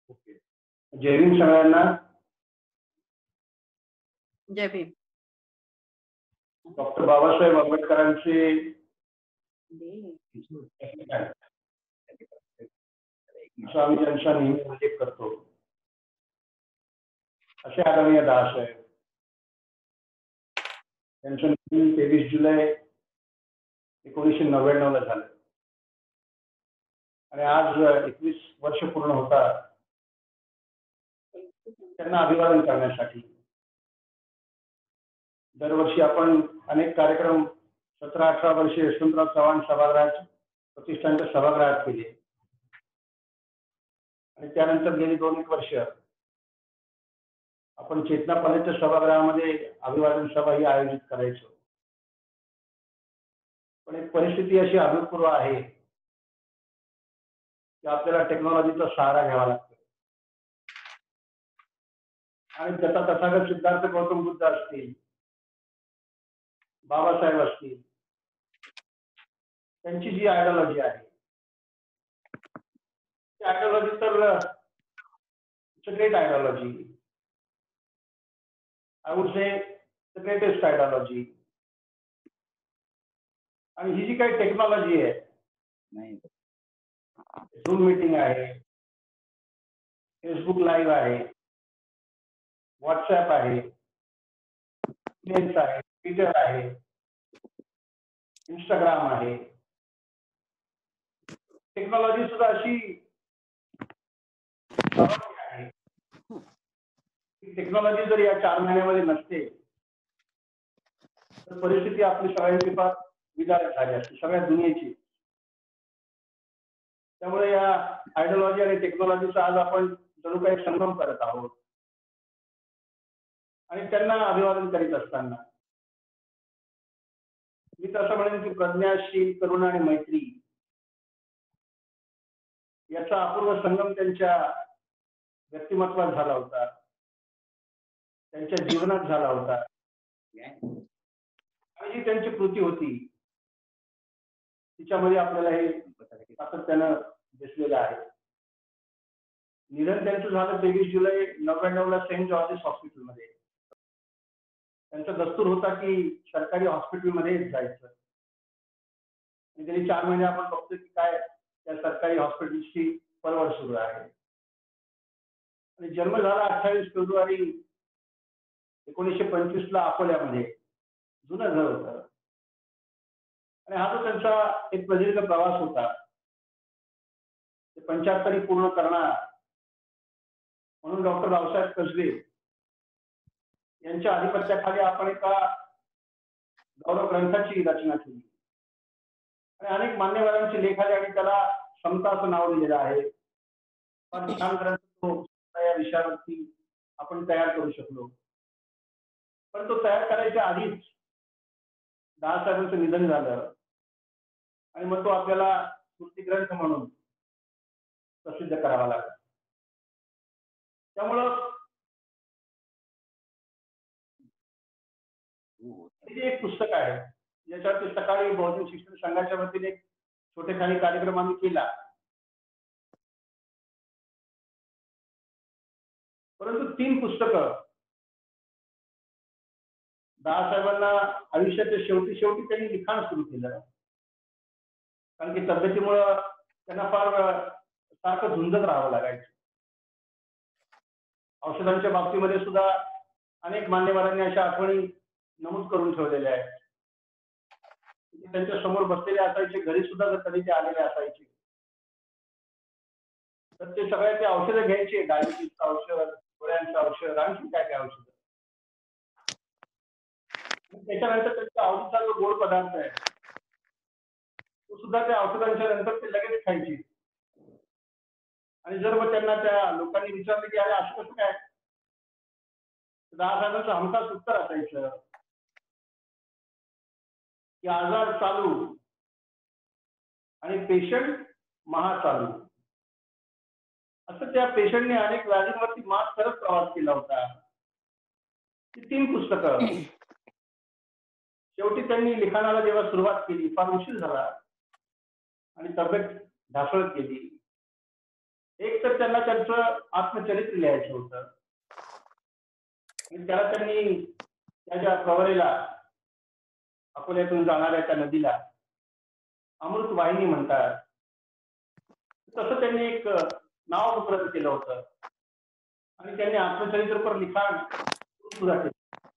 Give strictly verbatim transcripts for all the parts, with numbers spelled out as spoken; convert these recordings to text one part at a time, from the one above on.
Okay. जय भीम सगळ्यांना. जय Bhim. Doctor Babasaheb आंबेडकरांचे असं आम्ही त्यांचा नेहमी उल्लेख करतो. असे आदरणीय दादासाहेब त्यांचं निधन तेवीस जुलै एकोणीसशे नव्याण्णव ला झालं आणि आज एकवीस वर्ष पूर्ण होतात त्यांना अभिवादन करण्यासाठी. दरवर्षी आपण अनेक कार्यक्रम सतरा अठरा वर्षे यशवंतराव चव्हाण सभागृहात प्रतिष्ठानच्या सभागृहात केले आणि त्यानंतर गेली दोन एक वर्ष आपण चेतना कॉलेजच्या सभागृहामध्ये अभिवादन सभा ही आयोजित करायचो. पण एक परिस्थिती अशी अभूतपूर्व आहे की आपल्याला टेक्नॉलॉजीचा सहारा घ्यावा लागतो आणि त्याचा तथागत सिद्धार्थ गौतम बुद्ध असतील, बाबासाहेब असतील, त्यांची जी आयडिओलॉजी आहे ती आयडिओलॉजी तर it's a great ideology. I would say the greatest ideology. आणि ही जी काही टेक्नॉलॉजी आहे, झूम मीटिंग आहे, फेसबुक लाईव्ह आहे, व्हॉट्सअप आहे, ईमेल्स आहे, ट्विटर आहे, इंस्टाग्राम आहे. टेक्नॉलॉजी सुद्धा अशी आहे. टेक्नॉलॉजी जर या चार महिन्यामध्ये नसते तर परिस्थिती आपली सगळ्यांची फार विदारक झाली असते, सगळ्या दुनियेची. त्यामुळे या आयडिओलॉजी आणि टेक्नॉलॉजीचा आज आपण जणू काही संगम करत आहोत आणि त्यांना अभिवादन करीत असताना मी तसं म्हणेन की प्रज्ञाशील, करुणा आणि मैत्री याचा अपूर्व संगम त्यांच्या व्यक्तिमत्वात झाला होता, त्यांच्या जीवनात झाला होता आणि जी त्यांची कृती होती तिच्यामध्ये आपल्याला हे सातत्यानं दिसलेलं आहे. निधन त्यांचं झालं तेवीस जुलै नव्याण्णव ला सेंट जॉर्जेस हॉस्पिटलमध्ये. त्यांचा दस्तूर होता की सरकारी हॉस्पिटलमध्ये जायचं. गेली चार महिने आपण बघतो की काय त्या सरकारी हॉस्पिटलची परवड सुरू आहे. आणि जन्म झाला अठ्ठावीस फेब्रुवारी एकोणीसशे पंचवीस ला अकोल्यामध्ये. जुनं घर होतं आणि हा जो त्यांचा एक प्रदीर्घ प्रवास होता ते पंच्याहत्तरी पूर्ण करणार म्हणून डॉक्टर रावसाहेब कसबे यांच्या आधिपत्याखाली आपण एका गौरव ग्रंथाची रचना केली आणि अनेक मान्यवरांचे लेख आले आणि त्याला समता असं नाव दिलेलं आहे. फार छान ग्रंथ तो या विषयावरती आपण तयार करू शकलो. पण तो तयार करायच्या आधीच दादासाहेबांचं निधन झालं आणि मग तो आपल्याला स्मृतिग्रंथ म्हणून प्रसिद्ध करावा लागला. त्यामुळं हे एक पुस्तक आहे ज्याच्यावरती सकाळी बहुजन शिक्षण संघाच्या वतीने एक छोटेखानी कार्यक्रम आम्ही केला. परंतु तीन पुस्तकं दादासाहेबांना आयुष्याच्या शेवटी शेवटी त्यांनी लिखाण सुरू केलं. कारण की तब्येतीमुळं त्यांना फार सारखं झुंजत राहावं लागायचं. औषधांच्या बाबतीमध्ये सुद्धा अनेक मान्यवरांनी अशा आठवणी नमूद करून ठेवलेल्या आहेत. त्यांच्या समोर बसलेले असायचे, घरी सुद्धा जर कधी ते आलेले असायचे तर ते सगळे ते औषधं घ्यायचे, डायबिटीसचं औषध, डोळ्यांचं औषध, आणखी काय काय औषध. त्याच्यानंतर त्यांच्या आवडीचा जो गोड पदार्थ आहे तो सुद्धा त्या औषधांच्या नंतर ते लगेच खायचे. आणि जर मग त्यांना त्या लोकांनी विचारलं की अरे असं कसं काय, दादासाहेबांचं हमखास उत्तर असायचं की आजार चालू आणि पेशंट महाचालू. असं त्या पेशंटने अनेक व्याधींवरती मात करत प्रवास केला होता. ती तीन पुस्तकं शेवटी त्यांनी लिखाणाला जेव्हा सुरुवात केली फार उशीर झाला आणि तब्येत ढासळत गेली. एक तर त्यांना त्यांचं आत्मचरित्र लिहायचं होतं आणि त्याला त्यांनी त्याच्या प्रवरेला अकोल्यातून जाणाऱ्या त्या नदीला अमृत वाहिनी म्हणतात, तसं त्यांनी एक नाव उपलब्ध केलं होतं आणि त्यांनी आत्मचरित्रपर लिखाण सुद्धा केलं.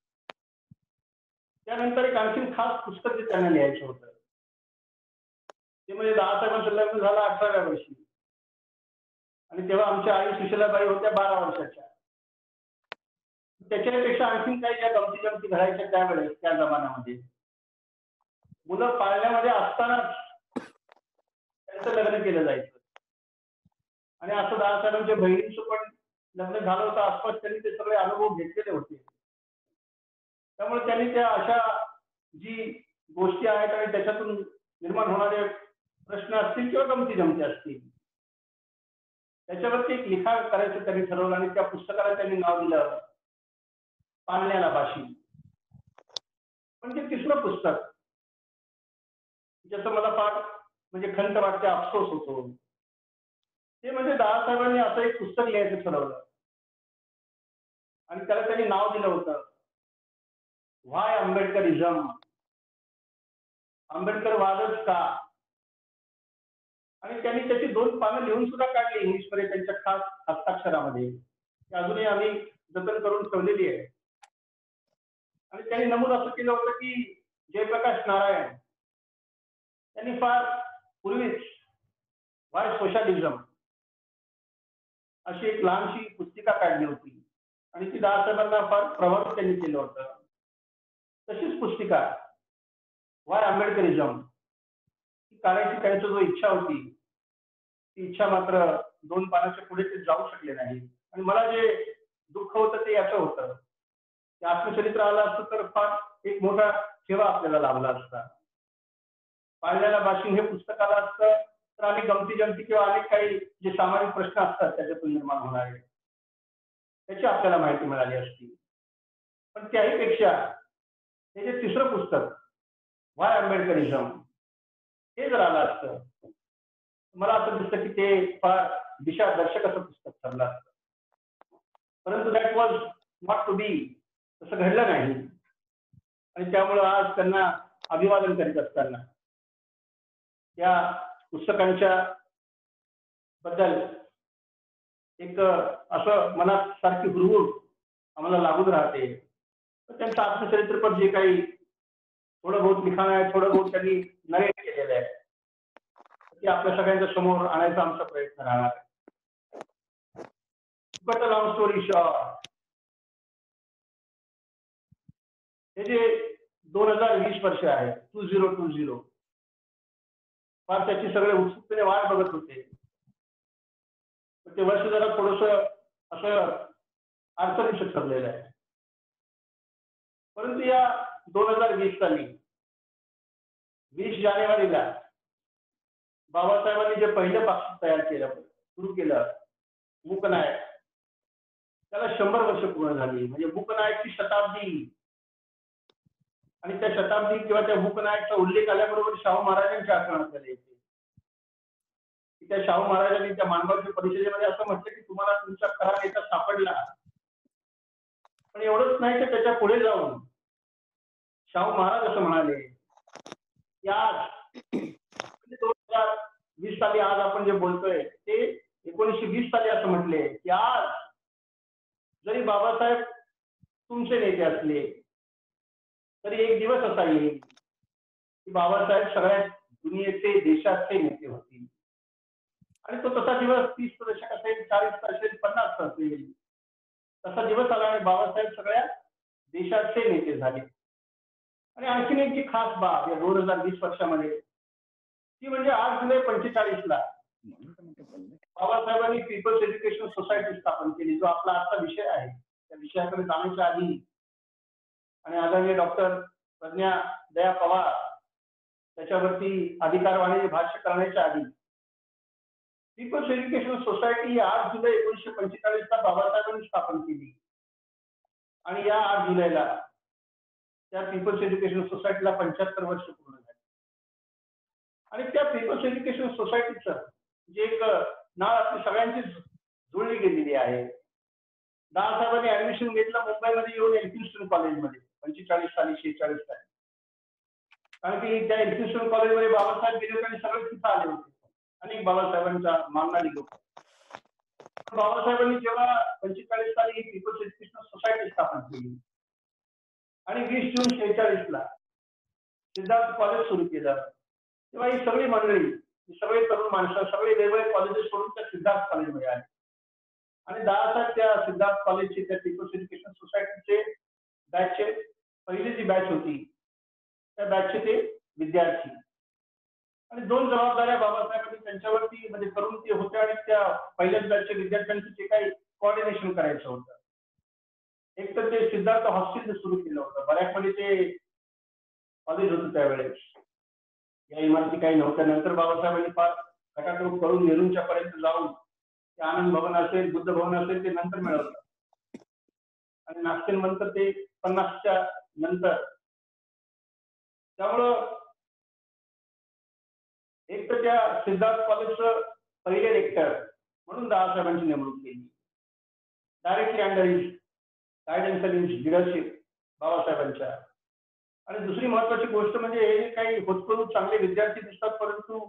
त्यानंतर एक आणखीन खास पुस्तक जे त्यांना लिहायचं होतं ते म्हणजे दादासाहेबांचं लग्न झालं अठराव्या वर्षी आणि तेव्हा आमच्या आई सुशीलाबाई होत्या बारा वर्षाच्या. त्याच्यापेक्षा आणखीन काही ज्या गमती जमती घडायच्या त्यावेळेस त्या जमान्यामध्ये मुलं पाळण्यामध्ये असतानाच त्यांचं लग्न केलं जायचं आणि असं दादासाहेबांच्या बहिणीचं पण लग्न झालं होतं आसपास. त्यांनी ते सगळे अनुभव घेतलेले होते. त्यामुळे त्यांनी त्या अशा जी गोष्टी आहेत आणि त्याच्यातून निर्माण होणारे प्रश्न असतील किंवा गमती जमती असतील त्याच्यावरती एक लिखाण करायचं त्यांनी ठरवलं आणि त्या पुस्तकाला त्यांनी नाव दिलं पाळण्याला बाशी. म्हणजे तिसरं पुस्तक ज्याचं मला फार म्हणजे खंत वाटते, अफसोस होतो, ते म्हणजे दादासाहेबांनी असं एक पुस्तक लिहायचं ठरवलं आणि त्याला त्यांनी नाव दिलं होतं व्हाय आंबेडकरिझम. आंबेडकरवादच का. आणि त्यांनी त्याची दोन पानं लिहून सुद्धा काढली इंग्लिशमध्ये त्यांच्या खास हस्ताक्षरामध्ये. ती अजूनही आम्ही जतन करून ठेवलेली आहे. आणि त्यांनी नमूद असं केलं होतं की जयप्रकाश नारायण त्यांनी फार पूर्वीच व्हाय सोशलिझम अशी एक लहानशी पुस्तिका काढली होती आणि ती दादासाहेबांना फार प्रभावित त्यांनी केलं होतं. तशीच पुस्तिका व्हाय आंबेडकरिझम ही काढायची त्यांची जो इच्छा होती ती इच्छा मात्र दोन पानाच्या पुढे ते जाऊ शकले नाही. आणि मला जे दुःख होतं ते याचं होतं की आत्मचरित्र आलं असतं तर फार एक मोठा ठेवा आपल्याला लाभला असता. पाळण्याला बाशिंग हे पुस्तक आलं असतं तर आम्ही गमती जमती किंवा अनेक काही जे सामाजिक प्रश्न असतात त्याच्यातून निर्माण होणारे त्याची आपल्याला माहिती मिळाली असती. पण त्याहीपेक्षा हे जे तिसरं पुस्तक व्हाय आंबेडकरिझम हे जर आलं असतं मला असं दिसतं की ते फार दिशादर्शक असं पुस्तक ठरलं असतं. परंतु that was not to be. तसं घडलं नाही आणि त्यामुळं आज त्यांना अभिवादन करीत असताना या पुस्तकांच्या बद्दल एक असं मनात सारखी हुरहुर आम्हाला लागून राहते. तर त्यांचं आत्मचरित्रपर जे काही थोडं बहुत लिखाण आहे, थोडं बहुत त्यांनी नरेट केलेलं आहे ते आपल्या सगळ्यांच्या समोर आणायचा आमचा प्रयत्न राहणार आहे. बट लॉंग स्टोरी शॉर्ट, हे जे दोन हजार वीस वर्ष आहे टू झिरो टू झिरो फार त्याची सगळे उत्सुकतेने वाट बघत होते. ते वर्ष जरा थोडस असं अडचणीचं ठरलेलं आहे. परंतु या दोन हजार वीस साली वीस जानेवारीला बाबासाहेबांनी जे पहिलं पाक्षिक तयार केलं सुरू केलं मूकनायक त्याला शंभर वर्ष पूर्ण झाली. म्हणजे मूकनायकची शताब्दी आणि त्या शताब्दी किंवा त्या मूकनायकचा उल्लेख आल्याबरोबर शाहू महाराजांच्या आठवणात आले येते. त्या शाहू महाराजांनी त्या मानगावच्या परिषदेमध्ये असं म्हटलं की तुम्हाला तुमचा खरा नेता सापडला. पण एवढंच नाही तर त्याच्या पुढे जाऊन शाहू महाराज असं म्हणाले की आज दोन हजार वीस साली आज आपण जे बोलतोय ते एकोणीसशे वीस साली असं म्हटले की आज जरी बाबासाहेब तुमचे नेते असले तरी एक दिवस असा येईल की बाबासाहेब सगळ्या दुनियेचे देशाचे नेते होतील. आणि तो तसा दिवस तीस दशक असेल, चाळीस असेल, पन्नास असेल, तसा दिवस आला आणि बाबासाहेब सगळ्या देशाचे नेते झाले. आणि आणखीन एक जी खास बाब या दोन हजार वीस वर्षामध्ये ती म्हणजे आठ जुलै पंचेचाळीस ला बाबासाहेबांनी पीपल्स एज्युकेशन सोसायटी स्थापन केली, जो आपला आजचा विषय आहे. त्या विषयाकडे जाण्याच्या आधी आणि आदरणीय डॉक्टर प्रज्ञा दया पवार त्याच्यावरती अधिकारवाणी भाष्य करण्याच्या आधी पीपल्स एज्युकेशन सोसायटी ही आठ जुलै एकोणीसशे पंचेचाळीस ला बाबासाहेबांनी स्थापन केली. आणि या आठ जुलैला त्या पीपल्स एज्युकेशन सोसायटीला पंच्याहत्तर वर्ष पूर्ण झाली. आणि त्या पीपल्स एज्युकेशन सोसायटीचं जे एक नाळ आपली सगळ्यांची जुळली गेलेली आहे. दादासाहेबांनी ऍडमिशन घेतलं मुंबईमध्ये येऊन एल्फिन्स्टन कॉलेजमध्ये पंचेचाळीस साली शेहेचाळीस साली. कारण की त्या एल्फिन्स्टन कॉलेजमध्ये बाबासाहेब गेले होते आणि सगळे तिथं आले होते. अनेक बाबासाहेबांचा मानणारी लोक. बाबासाहेबांनी जेव्हा पंचेचाळीस साली पीपल्स एज्युकेशनल सोसायटी स्थापन केली आणि वीस जून शेहेचाळीस ला सिद्धार्थ कॉलेज सुरू केलं, तेव्हा ही सगळी मंडळी, सगळे तरुण माणसं, सगळे वेगवेगळे कॉलेजेस सोडून त्या सिद्धार्थ कॉलेजमध्ये आले आणि दादासाहेब त्या सिद्धार्थ कॉलेजचे त्या पीपल्स एज्युकेशन सोसायटीचे बॅचचे पहिली जी बॅच होती त्या बॅचचे ते विद्यार्थी आणि दोन जबाबदाऱ्या बाबासाहेबांनी त्यांच्यावरती म्हणजे करून ते होत्या आणि त्या पहिल्याच बॅचच्या विद्यार्थ्यांचं जे काही कोऑर्डिनेशन करायचं होतं. एक तर ते सिद्धार्थ हॉस्टेल सुरू केलं होतं. बऱ्याचमध्ये ते कॉलेज होतं त्यावेळेस. या इमारती काही नव्हत्या. नंतर बाबासाहेबांनी फार खटाटोप करून नेहरूंच्या पर्यंत जाऊन ते आनंद भवन असेल, बुद्ध भवन असेल ते नंतर मिळवलं आणि नागसेन ते पन्नासच्या नंतर. त्यामुळं एक तर त्या सिद्धार्थ कॉलेजचं पहिले रेक्टर म्हणून दादासाहेबांची नेमणूक केली. Directly under his guidance and his leadership बाबासाहेबांच्या. आणि दुसरी महत्वाची गोष्ट म्हणजे हे काही होतकरू चांगले विद्यार्थी दिसतात परंतु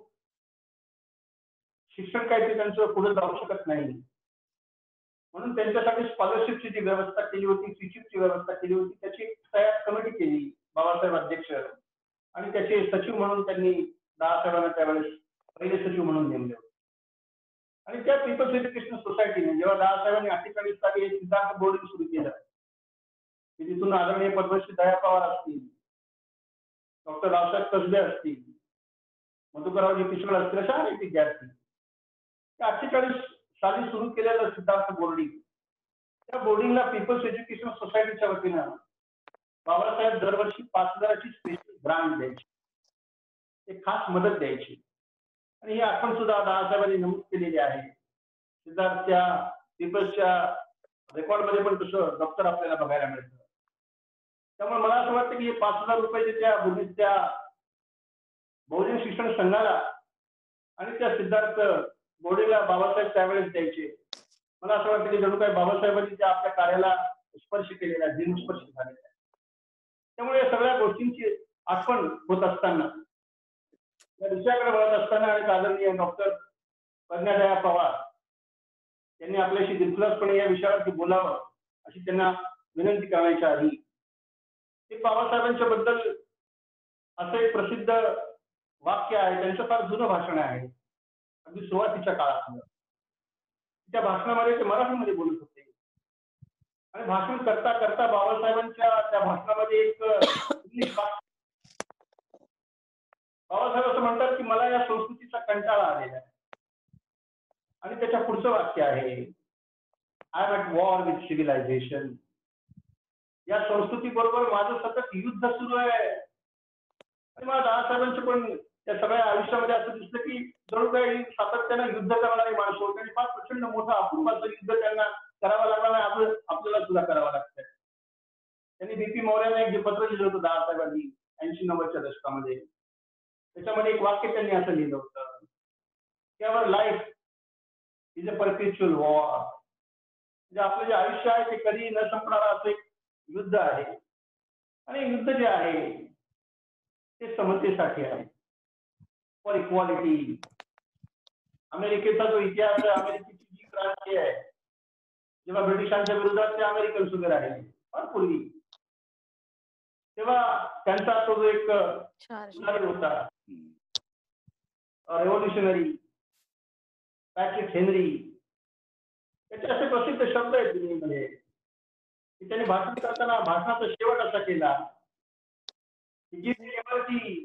शिक्षण काही ते त्यांचं पुढे जाऊ शकत नाही म्हणून त्यांच्यासाठी स्कॉलरशिपची जी व्यवस्था केली होती, फीचीची व्यवस्था केली होती, त्याची तयार कमिटी केली बाबासाहेब अध्यक्ष आणि त्याचे सचिव म्हणून त्यांनी दादासाहेबांना त्यावेळेस पहिले सचिव म्हणून नेमले होते. आणि त्या पीपल्स एज्युकेशन सोसायटीने जेव्हा दादासाहेबांनी अठ्ठेचाळीस साली सिद्धार्थ बोर्डिंग सुरू केलं, तिथून आदरणीय पद्मश्री दया पवार असतील, डॉक्टर रावसाहेब कसबे असतील, मधुकररावजी पिसळ असतील, अशा अनेक विद्यार्थी अठ्ठेचाळीस साली सुरू केलेलं सिद्धार्थ बोर्डिंग, त्या बोर्डिंगला पीपल्स एज्युकेशन सोसायटीच्या वतीनं बाबासाहेब दरवर्षी पाच हजाराची स्पेशल ग्रांट द्यायची, एक खास मदत द्यायची आणि ही आठवण सुद्धा दादासाहेबांनी नमूद केलेली आहे. सिद्धार्थच्या पीपल्सच्या रेकॉर्डमध्ये पण तसं दप्तर आपल्याला बघायला मिळतं. त्यामुळे मला असं वाटतं की हे पाच हजार रुपये त्या त्या बहुजन शिक्षण संघाला आणि त्या सिद्धार्थ बोर्डिंगला बाबासाहेब त्यावेळेस द्यायचे. मला असं वाटतं की जणू काही बाबासाहेबांनी त्या आपल्या कार्याला स्पर्श केलेला आहे, स्पर्श झालेला आहे. त्यामुळे या सगळ्या गोष्टींची आठवण होत असताना या विषयाकडे वळत असताना आणि आदरणीय डॉक्टर प्रज्ञादया पवार यांनी आपल्याशी दिलखुलासपणे या विषयावरती बोलावं अशी त्यांना विनंती करण्याच्या आधी ते बाबासाहेबांच्या बद्दल असं एक प्रसिद्ध वाक्य आहे, त्यांचं फार जुनं भाषण आहे, अगदी सुरुवातीच्या काळातलं. त्या भाषणामध्ये ते मराठीमध्ये बोलत होते आणि भाषण करता करता बाबासाहेबांच्या त्या भाषणामध्ये एक इंग्लिश बाबासाहेब असं म्हणतात की मला या संस्कृतीचा कंटाळा आलेला आहे आणि त्याच्या पुढचं वाक्य आहे I am at war with civilization. या संस्कृती बरोबर माझं सतत युद्ध सुरू आहे आणि मला दादासाहेबांचं पण त्या सगळ्या आयुष्यामध्ये असं दिसलं की जणू काही सातत्यानं युद्ध करणारे माणसं होते आणि फार प्रचंड मोठं अपूर्वाचं युद्ध त्यांना करावं लागलं नाही, आपलं आपल्याला सुद्धा करावं लागतंय. त्यांनी बीपी मौर्याला एक जे पत्र लिहिलं होतं दादासाहेबांनी ऐंशी नव्वदच्या दशकामध्ये, त्याच्यामध्ये एक वाक्य त्यांनी असं लिहिलं होतं की our life is a perpetual war. म्हणजे आपलं जे आयुष्य आहे ते कधी न संपणारं असं एक युद्ध आहे आणि युद्ध जे आहे ते समतेसाठी आहे, फॉर इक्वालिटी. अमेरिकेचा जो इतिहास आहे, अमेरिकेची जी क्रांती आहे, जेव्हा ब्रिटिशांच्या विरोधात ते अमेरिकन सुद्धा राहिले फार पूर्वी, तेव्हा त्यांचा तो जो एक होता रेव्होल्युशनरी पॅट्रिक हेनरी, त्याचे असे प्रसिद्ध शब्द आहेत दुनियेमध्ये की त्यांनी भाषण करताना भाषणाचा शेवट असा केला की give me liberty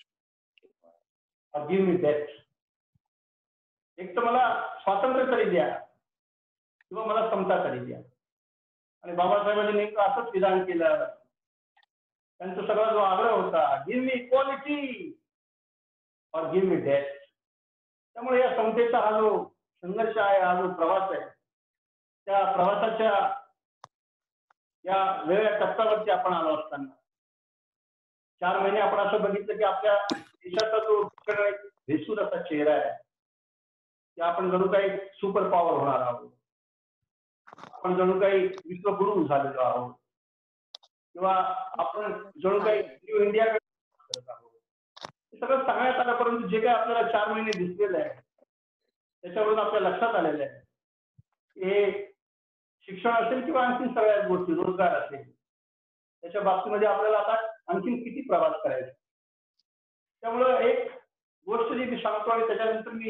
or give me death. एक तर मला स्वातंत्र्य तरी द्या किंवा मला समता तरी द्या. आणि बाबासाहेबांनी नेमकं असंच विधान केलं. त्यांचा सगळा जो आग्रह होता give me equality or give me death. त्यामुळे या समतेचा हा जो संघर्ष आहे, हा जो प्रवास आहे, त्या प्रवासाच्या या वेगळ्या टप्प्यावरती आपण आलो असताना चार महिने आपण असं बघितलं की आपल्या देशाचा जो भेसूर असा चेहरा आहे की आपण जणू काही सुपर पॉवर होणार आहोत, आपण जणू काही विश्वगुरू झालेलो आहोत, किंवा आपण जणू काही न्यू इंडिया करत आहोत. हे सगळं सांगण्यात आलं, परंतु जे काही आपल्याला चार महिने दिसलेलं आहे त्याच्यावरून आपल्या लक्षात आलेलं आहे हे शिक्षण असेल किंवा आणखी सगळ्याच गोष्टी, रोजगार असेल, त्याच्या बाबतीमध्ये आपल्याला आता आणखीन किती प्रवास करायचा. त्यामुळं एक गोष्ट जी मी सांगतो आणि त्याच्यानंतर मी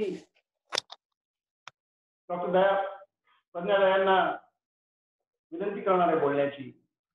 डॉक्टर दया प्रज्ञा दयांना विनंती करणार आहे बोलण्याची,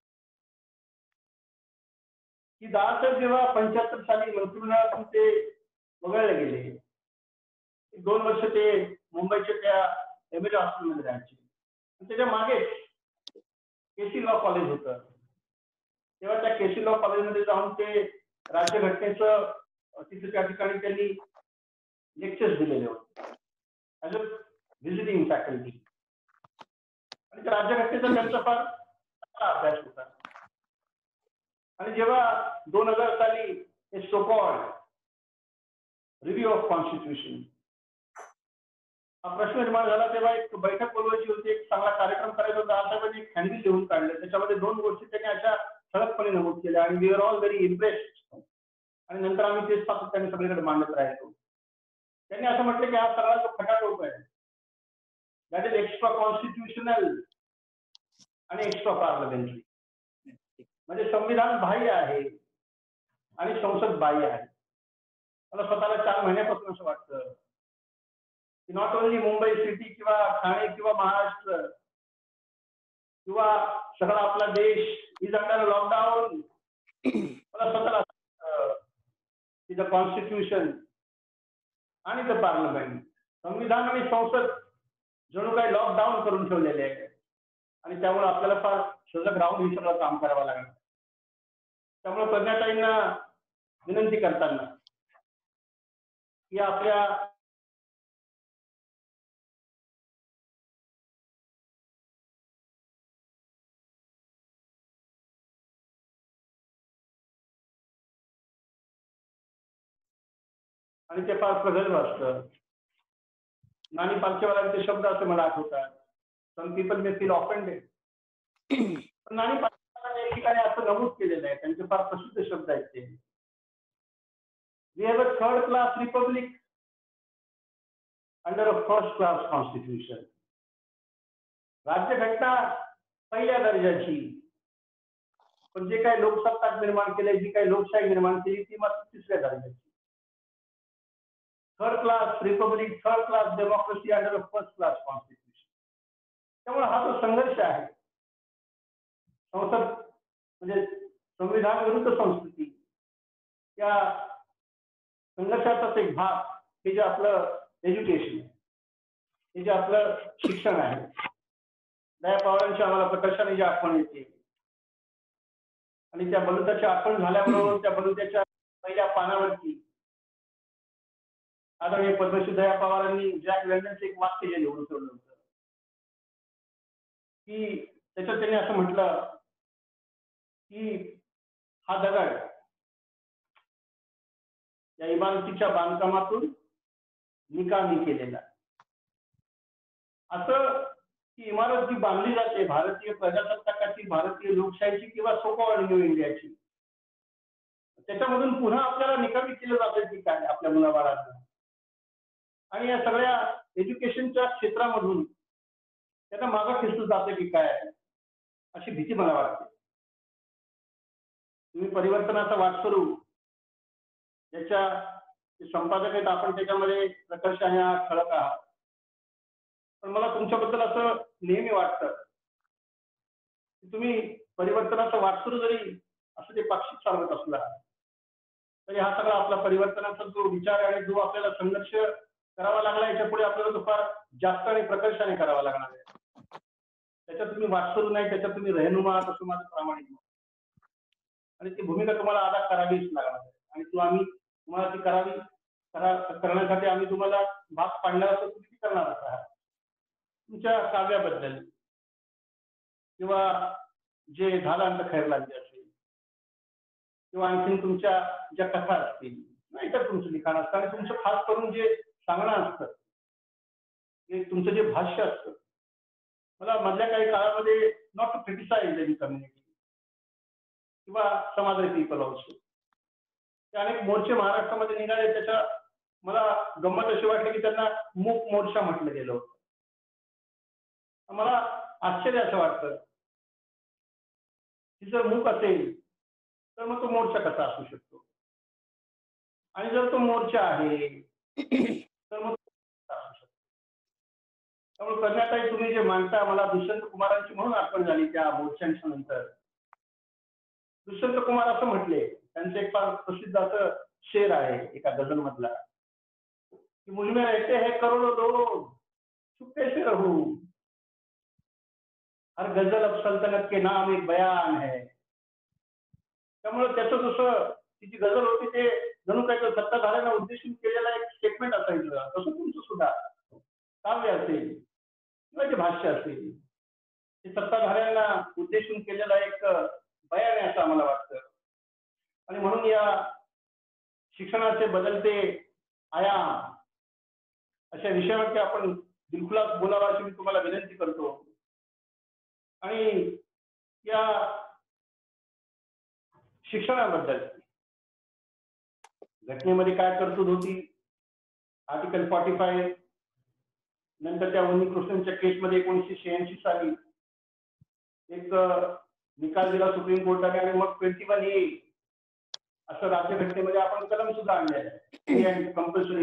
की दादासाहेब जेव्हा पंच्याहत्तर साली मंत्रिमंडळातून ते वगळले गेले, दोन वर्ष ते मुंबईच्या त्या एम एल हॉस्पिटलमध्ये राहायचे. त्याच्या मागेच केसी लॉ कॉलेज होतं. तेव्हा त्या केसी लॉ कॉलेजमध्ये जाऊन ते राज्यघटनेचं तिथे त्या ठिकाणी त्यांनी लेक्चर्स दिलेले होते ऍज अ व्हिजिटिंग फॅकल्टी. आणि त्या राज्यघटनेचा त्यांचा फार चांगला अभ्यास होता. आणि जेव्हा दोन हजार साली हे सोकॉल्ड रिव्ह्यू ऑफ कॉन्स्टिट्यूशन हा प्रश्न निर्माण झाला, तेव्हा एक बैठक बोलवायची होती, एक चांगला कार्यक्रम करायचा होता. आता एक हँडबिल लिहून काढलं, त्याच्यामध्ये दोन गोष्टी त्यांनी अशा ठळकपणे नमूद केल्या आणि we are all very impressed. आणि नंतर आम्ही तेच सातत्याने सगळीकडे मांडत राहिलो. त्यांनी असं म्हटलं की हा सगळा जो खटाटोप आहे दॅट इज एक्स्ट्रा कॉन्स्टिट्युशनल आणि एक्स्ट्रा पार्लमेंटरी. म्हणजे संविधान बाह्य आहे आणि संसद बाह्य आहे. मला स्वतःला चार महिन्यापासून असं वाटतं की नॉट ओनली मुंबई सिटी किंवा ठाणे किंवा महाराष्ट्र किंवा सगळा आपला देश इज अंडर लॉकडाऊन. मला स्वतःला द कॉन्स्टिट्यूशन आणि द पार्लमेंट, संविधान आणि संसद जणू काही लॉकडाऊन करून ठेवलेले आहे. आणि त्यामुळे आपल्याला फार सजग राहून हे सगळं काम करावं लागणार. त्यामुळे प्रज्ञाताईंना विनंती करताना की आपल्या आणि ते फार प्रगल्भ असतं. नानी पालखेवाल्यांचे शब्द असे मला आठवतात, some people may feel offended. पण नानी पालखेवाल्यांनी एक ठिकाणी असं नमूद केलेलं आहे, त्यांचे फार प्रसिद्ध शब्द आहेत ते, we have a third class republic under a first class constitution. राज्यघटना पहिल्या दर्जाची, पण जे काही लोकसत्ता निर्माण केले, जी काही लोकशाही निर्माण केली ती मात्र तिसऱ्या दर्जाची. Third class republic, third class democracy under a first class constitution. त्यामुळे हा जो संघर्ष आहे संसद म्हणजे संविधान विरुद्ध संस्कृती, त्या संघर्षाचाच एक भाग हे जे आपलं एज्युकेशन आहे, हे जे आपलं शिक्षण आहे. दया पवारांची आम्हाला प्रकर्षाने जी आठवण येते आणि त्या बलुताची आठवण झाल्याबरोबर त्या बलुत्याच्या पहिल्या पानावरती आदरणीय पद्मश्री दया पवारांनी जॅक लंडनचं एक वाक्य जे लिहून ठेवलं होतं की त्याच्यात त्यांनी असं म्हटलं की हा दगड या इमारतीच्या बांधकामातून निकामी केलेला. असं की इमारत जी बांधली जाते भारतीय प्रजासत्ताकाची, भारतीय लोकशाहीची किंवा सोकॉल्ड न्यू इंडियाची, त्याच्यामधून पुन्हा आपल्याला निकामी केलं जातं की काय आपल्या मुलाबाळांना. आणि या सगळ्या एज्युकेशनच्या क्षेत्रामधून त्यांना मागं खेचलं जातं की काय, अशी भीती मला वाटते. तुम्ही परिवर्तनाचा वाटसरू याच्या संपादक आहेत, आपण त्याच्यामध्ये प्रकर्ष आणि ठळक आहात. पण मला तुमच्याबद्दल असं नेहमी वाटतं की तुम्ही परिवर्तनाचा वाटसरू जरी असं ते पाक्षिक चालवत असला तरी हा सगळा आपला परिवर्तनाचा जो विचार आणि जो आपल्याला संघर्ष करावा लागला याच्या पुढे आपल्याला तो फार जास्त आणि प्रकर्षाने करावा लागणार आहे. त्याच्यात तुम्ही वाटसरू नाही, त्याच्यात तुम्ही रहनुमा आहात असं माझं प्रामाणिक मत. आणि ती भूमिका तुम्हाला अदा करावीच लागणार आहे आणि तू आम्ही तुम्हाला ती करावी करा करण्यासाठी आम्ही तुम्हाला भाग पाडणार असं तुम्ही ती करणारच आहात. तुमच्या काव्याबद्दल किंवा जे झाडांत खैर लागले असेल किंवा आणखीन तुमच्या ज्या कथा असतील नाही तर तुमचं लिखाण असतं आणि तुमचं खास करून जे सांगणं असतं हे तुमचं जे भाष्य असतं, मला मधल्या काही काळामध्ये not to criticise any community किंवा सम अदर पीपल ऑल्सो, ते अनेक मोर्चे महाराष्ट्रामध्ये निघाले. त्याच्या मला गंमत अशी वाटली की त्यांना मूक मोर्चा म्हटलं गेलं होतं. मला आश्चर्य असं वाटतं की जर मूक असेल तर मग तो मोर्चा कसा असू शकतो, आणि जर तो मोर्चा आहे तर मग तो असू शकतो. त्यामुळे प्रज्ञाताई तुम्ही जे मांडता, मला दुष्यंत कुमारांची म्हणून आठवण झाली त्या मोर्चांच्या नंतर. दुष्यंत कुमार असं म्हटले, त्यांचं एक फार प्रसिद्ध असं शेर आहे एका गझल मधला, कि मुझ में रहते हैं करोड़ों लोग चुपके से रहूं, हर गजल अब सल्तनत के नाम एक बयान है. त्यामुळे त्याचं जसं ती जी गझल होती ते जणू काही सत्ताधाऱ्यांना उद्देशून केलेला एक स्टेटमेंट असायचं, तसं तुमचं सुद्धा काव्य असेल किंवा जे भाष्य असेल ते सत्ताधाऱ्यांना उद्देशून केलेला एक बयान आहे असं आम्हाला वाटतं. आणि म्हणून या शिक्षणाचे बदलते आयाम अशा विषयावरती आपण दिलखुलास बोलावा अशी मी तुम्हाला विनंती करतो. आणि या शिक्षणाबद्दल घटनेमध्ये काय तरतूद होती, आर्टिकल फॉर्टी फाईव्ह नंतर त्या उन्नीकृष्णनच्या केसमध्ये एकोणीसशे शहाऐंशी साली एक निकाल दिला सुप्रीम कोर्टाने, आणि मग ट्वेंटी वन ए असं राज्यघटनेमध्ये आपण कलम सुद्धा आणलेलं आहे, कंपल्सरी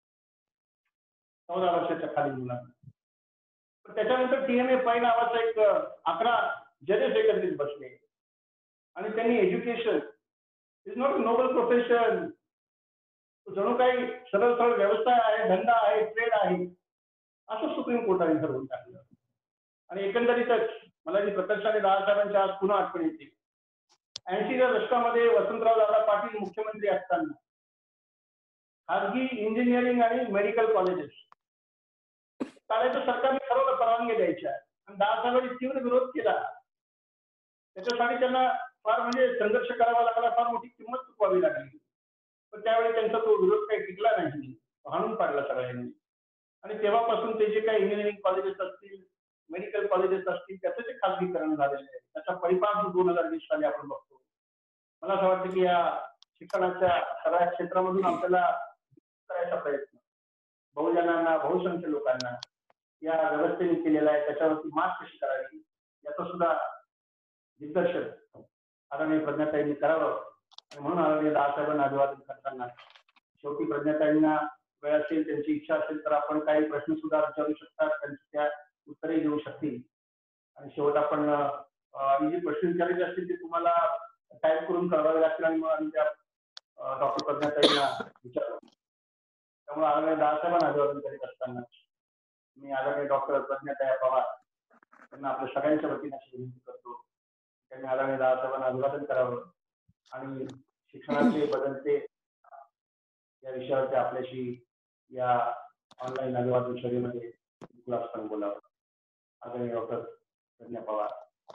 चौदा वर्षाच्या खाली मुलांना. पण त्याच्यानंतर टीएमए फाय नावाचा एक अकरा जजेस एकत्रित बसले आणि त्यांनी education is not a noble profession, जणू काही सरळ सरळ व्यवसाय आहे, धंदा आहे, ट्रेड आहे असं सुप्रीम कोर्टाने ठरवून टाकलं. आणि एकंदरीतच मला जी प्रत्यक्षाने दादासाहेबांच्या आज पुन्हा आठवण येते, ऐंशीच्या दशकामध्ये वसंतराव दादा पाटील मुख्यमंत्री असताना खासगी इंजिनिअरिंग आणि मेडिकल कॉलेजेस चालायचं सरकारने ठरवलं परवानगी द्यायच्या, आणि दादासाहेबांनी तीव्र विरोध केला. त्याच्यासाठी त्यांना फार म्हणजे संघर्ष करावा लागला, फार मोठी किंमत चुकवावी लागली. पण त्यावेळी त्यांचा तो विरोध काही टिकला नाही, हाणून पाडला सगळ्यांनी. आणि तेव्हापासून ते जे काही इंजिनिअरिंग कॉलेजेस असतील, मेडिकल कॉलेजेस असतील, त्याचं जे खासगीकरण झालेलं आहे, त्याचा परिपाक दोन हजार वीस साली आपण बघतो. मला असं वाटतं की या शिक्षणाच्या सगळ्या क्षेत्रामधून आपल्याला करायचा प्रयत्न बहुजनांना, बहुसंख्य लोकांना या व्यवस्थेने केलेला आहे, त्याच्यावरती मात कशी करावी याचा सुद्धा दिग्दर्शन आदरणीय प्रज्ञाताईंनी करावं. आणि म्हणून आदरणीय दादासाहेबांना अभिवादन करताना शेवटी प्रज्ञाताईंना वेळ असेल, त्यांची इच्छा असेल तर आपण काही प्रश्न सुद्धा विचारू शकतात, त्यांची त्या उत्तरे देऊ शकतील. आणि शेवट आपण आम्ही जे प्रश्न विचारायचे असतील ते तुम्हाला टाईप करून कळवावे लागतील, आणि मग आम्ही त्या डॉक्टर प्रज्ञाताईंना विचारू. त्यामुळे आदरणीय दादासाहेबांना अभिवादन करीत असताना मी आदरणीय डॉक्टर प्रज्ञाताई पवार त्यांना आपल्या सगळ्यांच्या वतीने अशी विनंती करतो, त्यांनी आदरणीय दादासाहेबांना अभिवादन करावं आणि शिक्षणाचे बदलते या विषयावरती आपल्याशी या ऑनलाईन अभिवादन शैलीमध्ये खुलासपणे बोलावं. आदरणीय डॉक्टर प्रज्ञा पवार.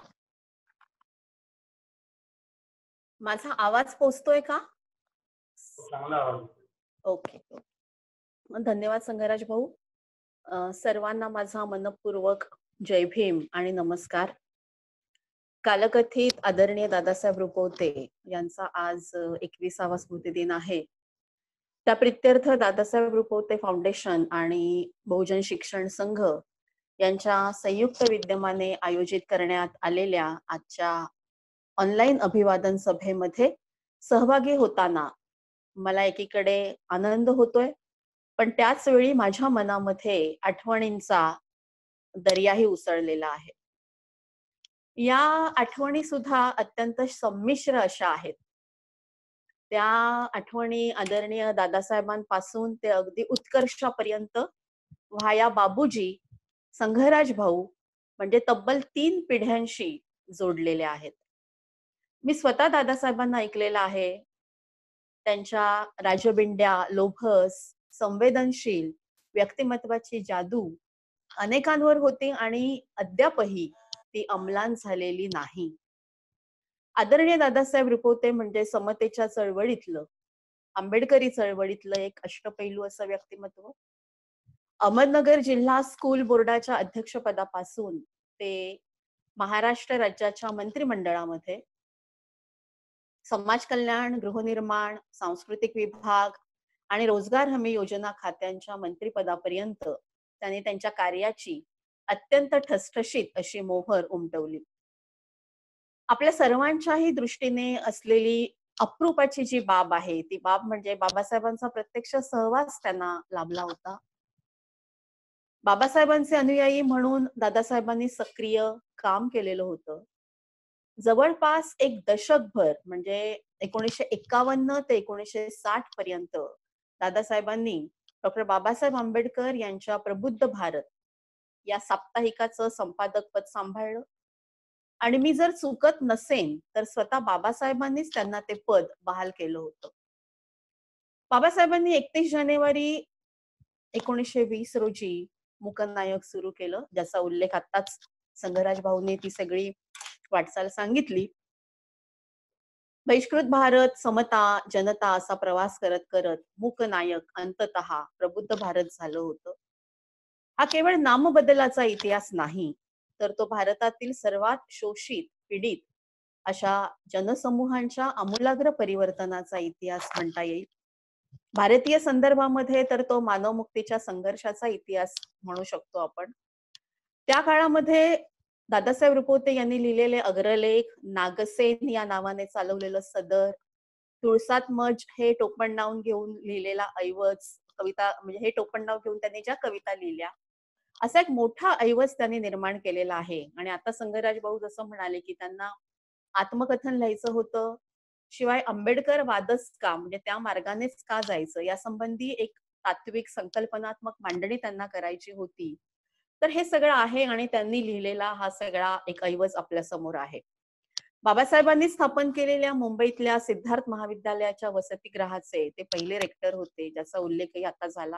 माझा आवाज पोहोचतोय का? चांगला आवाज. ओके, धन्यवाद संघराज भाऊ. सर्वांना माझा मनपूर्वक जय भीम आणि नमस्कार. कालकथित आदरणीय दादासाहेब रुपवते यांचा आज एकविसावा स्मृती दिन आहे. त्या प्रित्यर्थ दादासाहेब रुपवते फाउंडेशन आणि बहुजन शिक्षण संघ यांच्या संयुक्त विद्यमाने आयोजित करण्यात आलेल्या आजच्या ऑनलाईन अभिवादन सभेमध्ये सहभागी होताना मला एकीकडे आनंद होतोय, पण त्याच वेळी माझ्या मनामध्ये आठवणींचा दर्याही उसळलेला आहे. या आठवणी सुद्धा अत्यंत संमिश्र अशा आहेत. त्या आठवणी आदरणीय दादासाहेबांपासून ते अगदी उत्कर्षापर्यंत व्हाया बाबूजी, संघराज भाऊ म्हणजे तब्बल तीन पिढ्यांशी जोडलेल्या आहेत. मी स्वतः दादासाहेबांना ऐकलेलं आहे. त्यांच्या राजबिंड्या, लोभस, संवेदनशील व्यक्तिमत्वाची जादू अनेकांवर होती आणि अद्यापही ती अंमलात झालेली नाही. आदरणीय दादासाहेब रुपवते म्हणजे समतेच्या चळवळीतलं, आंबेडकरी चळवळीतलं एक अष्टपैलू असं व्यक्तिमत्व. अहमदनगर जिल्हा स्कूल बोर्डाच्या अध्यक्षपदापासून ते महाराष्ट्र राज्याच्या मंत्रिमंडळामध्ये समाज कल्याण, गृहनिर्माण, सांस्कृतिक विभाग आणि रोजगार हमी योजना खात्यांच्या मंत्रिपदापर्यंत त्यांनी त्यांच्या कार्याची अत्यंत ठसठशीत अशी मोहर उमटवली. आपल्या सर्वांच्याही दृष्टीने असलेली अप्रूपाची जी बाब आहे ती बाब म्हणजे बाबासाहेबांचा प्रत्यक्ष सहवास त्यांना लाभला होता. बाबासाहेबांचे अनुयायी म्हणून दादासाहेबांनी सक्रिय काम केलेलं होतं. जवळपास एक दशकभर म्हणजे एकोणीसशे एक्कावन्न ते एकोणीसशे साठ पर्यंत दादासाहेबांनी डॉक्टर बाबासाहेब आंबेडकर यांच्या प्रबुद्ध भारत या साप्ताहिकाचं संपादक पद सांभाळलं. आणि मी जर चुकत नसेन तर स्वतः बाबासाहेबांनीच त्यांना ते पद बहाल केलं होतं. बाबासाहेबांनी एकतीस जानेवारी एकोणीसशे वीस रोजी मूकनायक सुरू केलं, ज्याचा उल्लेख आताच संघराज भाऊने ती सगळी वाटचाल सांगितली. बहिष्कृत भारत, समता, जनता असा प्रवास करत करत मूकनायक अंततः प्रबुद्ध भारत झालं होतं. हा केवळ नामबदलाचा इतिहास नाही, तर तो भारतातील सर्वात शोषित, पीडित अशा जनसमूहांच्या आमूलाग्र परिवर्तनाचा इतिहास म्हणता येईल. भारतीय संदर्भामध्ये तर तो मानवमुक्तीच्या संघर्षाचा इतिहास म्हणू शकतो आपण. त्या काळामध्ये दादासाहेब रुपवते यांनी लिहिलेले अग्रलेख, नागसेन या नावाने चालवलेलं सदर, तुळसात मज हे टोपण नाव घेऊन लिहिलेला ऐवज कविता, म्हणजे हे टोपण नाव घेऊन त्यांनी ज्या कविता लिहिल्या, असा एक मोठा ऐवज त्यांनी निर्माण केलेला आहे. आणि आता संघराज भाऊ जसं म्हणाले की त्यांना आत्मकथन लिहायचं होतं, शिवाय आंबेडकर वादच का, म्हणजे त्या मार्गानेच का जायचं यासंबंधी एक तात्विक संकल्पनात्मक मांडणी त्यांना करायची होती. तर हे सगळं आहे आणि त्यांनी लिहिलेला हा सगळा एक ऐवज आपल्या समोर आहे. बाबासाहेबांनी स्थापन केलेल्या मुंबईतल्या सिद्धार्थ महाविद्यालयाच्या वसतिगृहाचे ते पहिले रेक्टर होते, ज्याचा उल्लेखही आता झाला.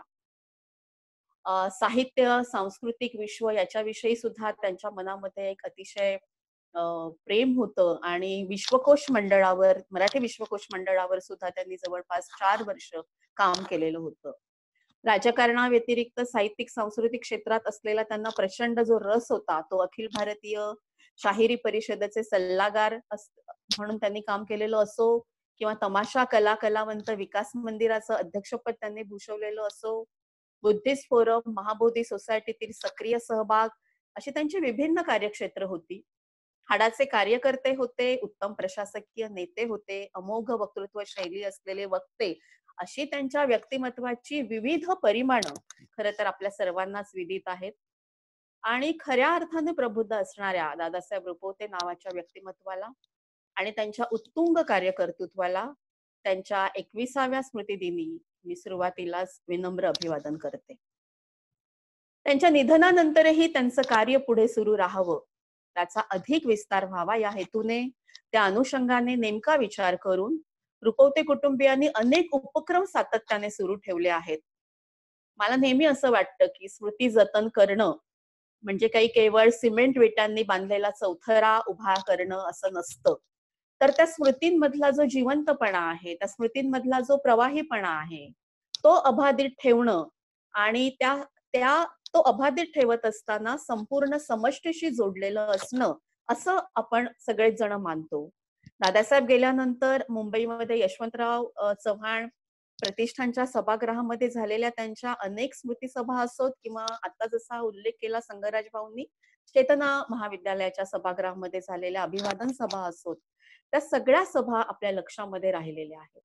साहित्य, सांस्कृतिक विश्व याच्याविषयी सुद्धा त्यांच्या मनामध्ये एक अतिशय प्रेम होतं. आणि विश्वकोश मंडळावर, मराठी विश्वकोश मंडळावर सुद्धा त्यांनी जवळपास चार वर्ष काम केलेलं होतं. राजकारणाव्यतिरिक्त साहित्यिक सांस्कृतिक क्षेत्रात असलेला त्यांना प्रचंड जो रस होता, तो अखिल भारतीय शाहिरी परिषदेचे सल्लागार म्हणून त्यांनी काम केलेलं असो, किंवा तमाशा कला कलावंत विकास मंदिराचं अध्यक्षपद त्यांनी भूषवलेलं असो, बुद्धिस्ट फोरम, महाबोधी सोसायटीतील सक्रिय सहभाग, अशी त्यांची विभिन्न कार्यक्षेत्र होती. हाडाचे कार्यकर्ते होते, उत्तम प्रशासकीय नेते होते, अमोघ वक्तृत्व शैली असलेले वक्ते, अशी त्यांच्या व्यक्तिमत्वाची विविध परिमाणं खरं तर आपल्या सर्वांनाच विदित आहेत. आणि खऱ्या अर्थाने प्रबुद्ध असणाऱ्या दादासाहेब रुपवते नावाच्या व्यक्तिमत्वाला आणि त्यांच्या उत्तुंग कार्यकर्तृत्वाला त्यांच्या एकविसाव्या स्मृतिदिनी मी सुरुवातीलाच विनम्र अभिवादन करते. त्यांच्या निधनानंतरही त्यांचं कार्य पुढे सुरू राहावं, त्याचा अधिक विस्तार व्हावा या हेतूने, त्या अनुषंगाने नेमका विचार करून रुपवते कुटुंबियांनी अनेक उपक्रम सातत्याने सुरू ठेवले आहेत. मला नेहमी असं वाटतं की स्मृती जतन करणं म्हणजे काही केवळ सिमेंट विटांनी बांधलेला चौथरा उभा करणं असं नसतं, तर त्या स्मृतींमधला जो जिवंतपणा आहे, त्या स्मृतींमधला जो प्रवाहीपणा आहे, तो अबाधित ठेवणं आणि त्या त्या तो अबाधित ठेवत असताना संपूर्ण समष्टीशी जोडलेलं असणं, असं आपण सगळेच जण मानतो. दादासाहेब गेल्यानंतर मुंबईमध्ये यशवंतराव चव्हाण प्रतिष्ठानच्या सभागृहामध्ये झालेल्या त्यांच्या अनेक स्मृती सभा असोत, किंवा आता जसा उल्लेख केला संघराज भाऊंनी चेतना महाविद्यालयाच्या सभागृहामध्ये झालेल्या अभिवादन सभा असोत, त्या सगळ्या सभा आपल्या लक्षामध्ये राहिलेल्या आहेत.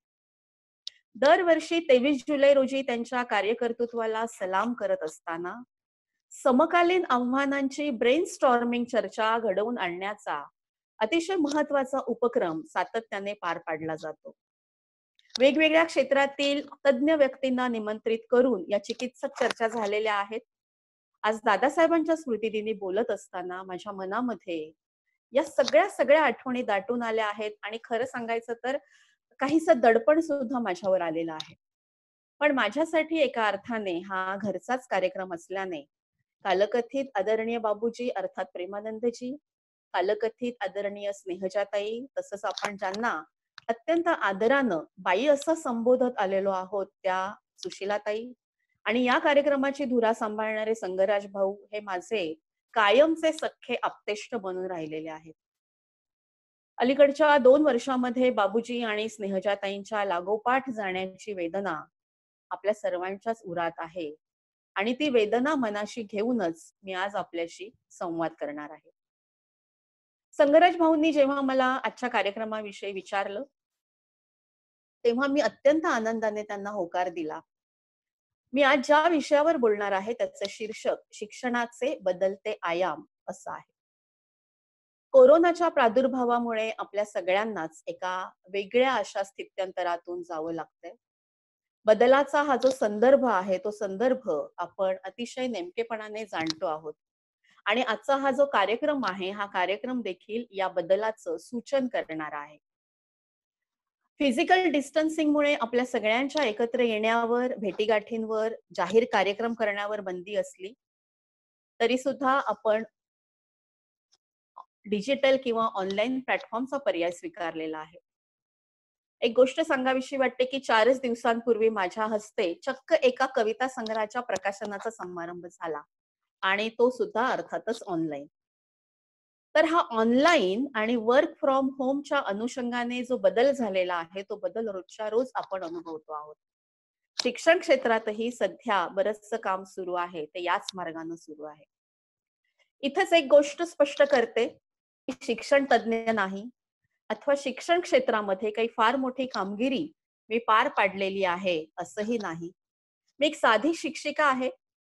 दरवर्षी तेवीस जुलै रोजी त्यांच्या कार्यकर्तृत्वाला सलाम करत असताना समकालीन आव्हानांची ब्रेनस्टॉर्मिंग चर्चा घडवून आणण्याचा अतिशय महत्वाचा उपक्रम सातत्याने पार पाडला जातो. वेगवेगळ्या क्षेत्रातील तज्ञ व्यक्तींना निमंत्रित करून या चिकित्सक चर्चा झालेल्या आहेत. आज दादासाहेबांच्या स्मृतिदिनी बोलत असताना माझ्या मनामध्ये या सगळ्या सगळ्या आठवणी दाटून आल्या आहेत. आणि खरं सांगायचं तर काहीसं दडपण सुद्धा माझ्यावर आलेलं आहे. पण माझ्यासाठी एका अर्थाने हा घरचाच कार्यक्रम असल्याने कालकथित आदरणीय बाबूजी अर्थात प्रेमानंदजी, कालकथित आदरणीय स्नेहजाताई, तसंच आपण ज्यांना अत्यंत आदरानं बाई असं संबोधत आलेलो आहोत त्या सुशीलाताई, आणि या कार्यक्रमाची धुरा सांभाळणारे संगराज भाऊ हे माझे कायमचे सख्खे आप्तेष्ट बनून राहिलेले आहेत. अलीकडच्या दोन वर्षामध्ये बाबूजी आणि स्नेहजाताईंच्या लागोपाठ जाण्याची वेदना आपल्या सर्वांच्याच उरात आहे आणि ती वेदना मनाशी घेऊनच मी आज आपल्याशी संवाद करणार आहे. संगराज भाऊंनी जेव्हा मला आजच्या कार्यक्रमाविषयी विचारलं, तेव्हा मी अत्यंत आनंदाने त्यांना होकार दिला. मी आज ज्या विषयावर बोलणार आहे त्याचं शीर्षक शिक्षणाचे बदलते आयाम असं आहे. कोरोनाच्या प्रादुर्भावामुळे आपल्या सगळ्यांनाच एका वेगळ्या अशा स्थित्यंतरातून जावं लागतंय. बदलाचा हा जो संदर्भ आहे तो संदर्भ आपण अतिशय नेमकेपणाने जाणतो आहोत आणि आजचा हा जो कार्यक्रम आहे हा कार्यक्रम देखील या बदलाचं सूचन करणारा आहे. फिजिकल डिस्टन्सिंगमुळे आपल्या सगळ्यांच्या एकत्र येण्यावर, भेटीगाठींवर, जाहीर कार्यक्रम करण्यावर बंदी असली तरी सुद्धा आपण डिजिटल किंवा ऑनलाईन प्लॅटफॉर्मचा पर्याय स्वीकारलेला आहे. एक गोष्ट सांगावीशी वाटते की चारच दिवसांपूर्वी माझ्या हस्ते चक्क एका कविता संग्रहाच्या प्रकाशनाचा समारंभ झाला आणि तो सुद्धा अर्थातच ऑनलाईन. तर हा ऑनलाईन आणि वर्क फ्रॉम होमच्या अनुषंगाने जो बदल झालेला आहे तो बदल रोजच्या रोज आपण अनुभवतो आहोत. शिक्षण क्षेत्रातही सध्या बरचसं काम सुरू आहे ते याच मार्गाने सुरू आहे. इथेच एक गोष्ट स्पष्ट करते की शिक्षण तज्ञ नाही अथवा शिक्षण क्षेत्रामध्ये काही फार मोठी कामगिरी मी पार पाडलेली आहे असंही नाही. मी एक साधी शिक्षिका आहे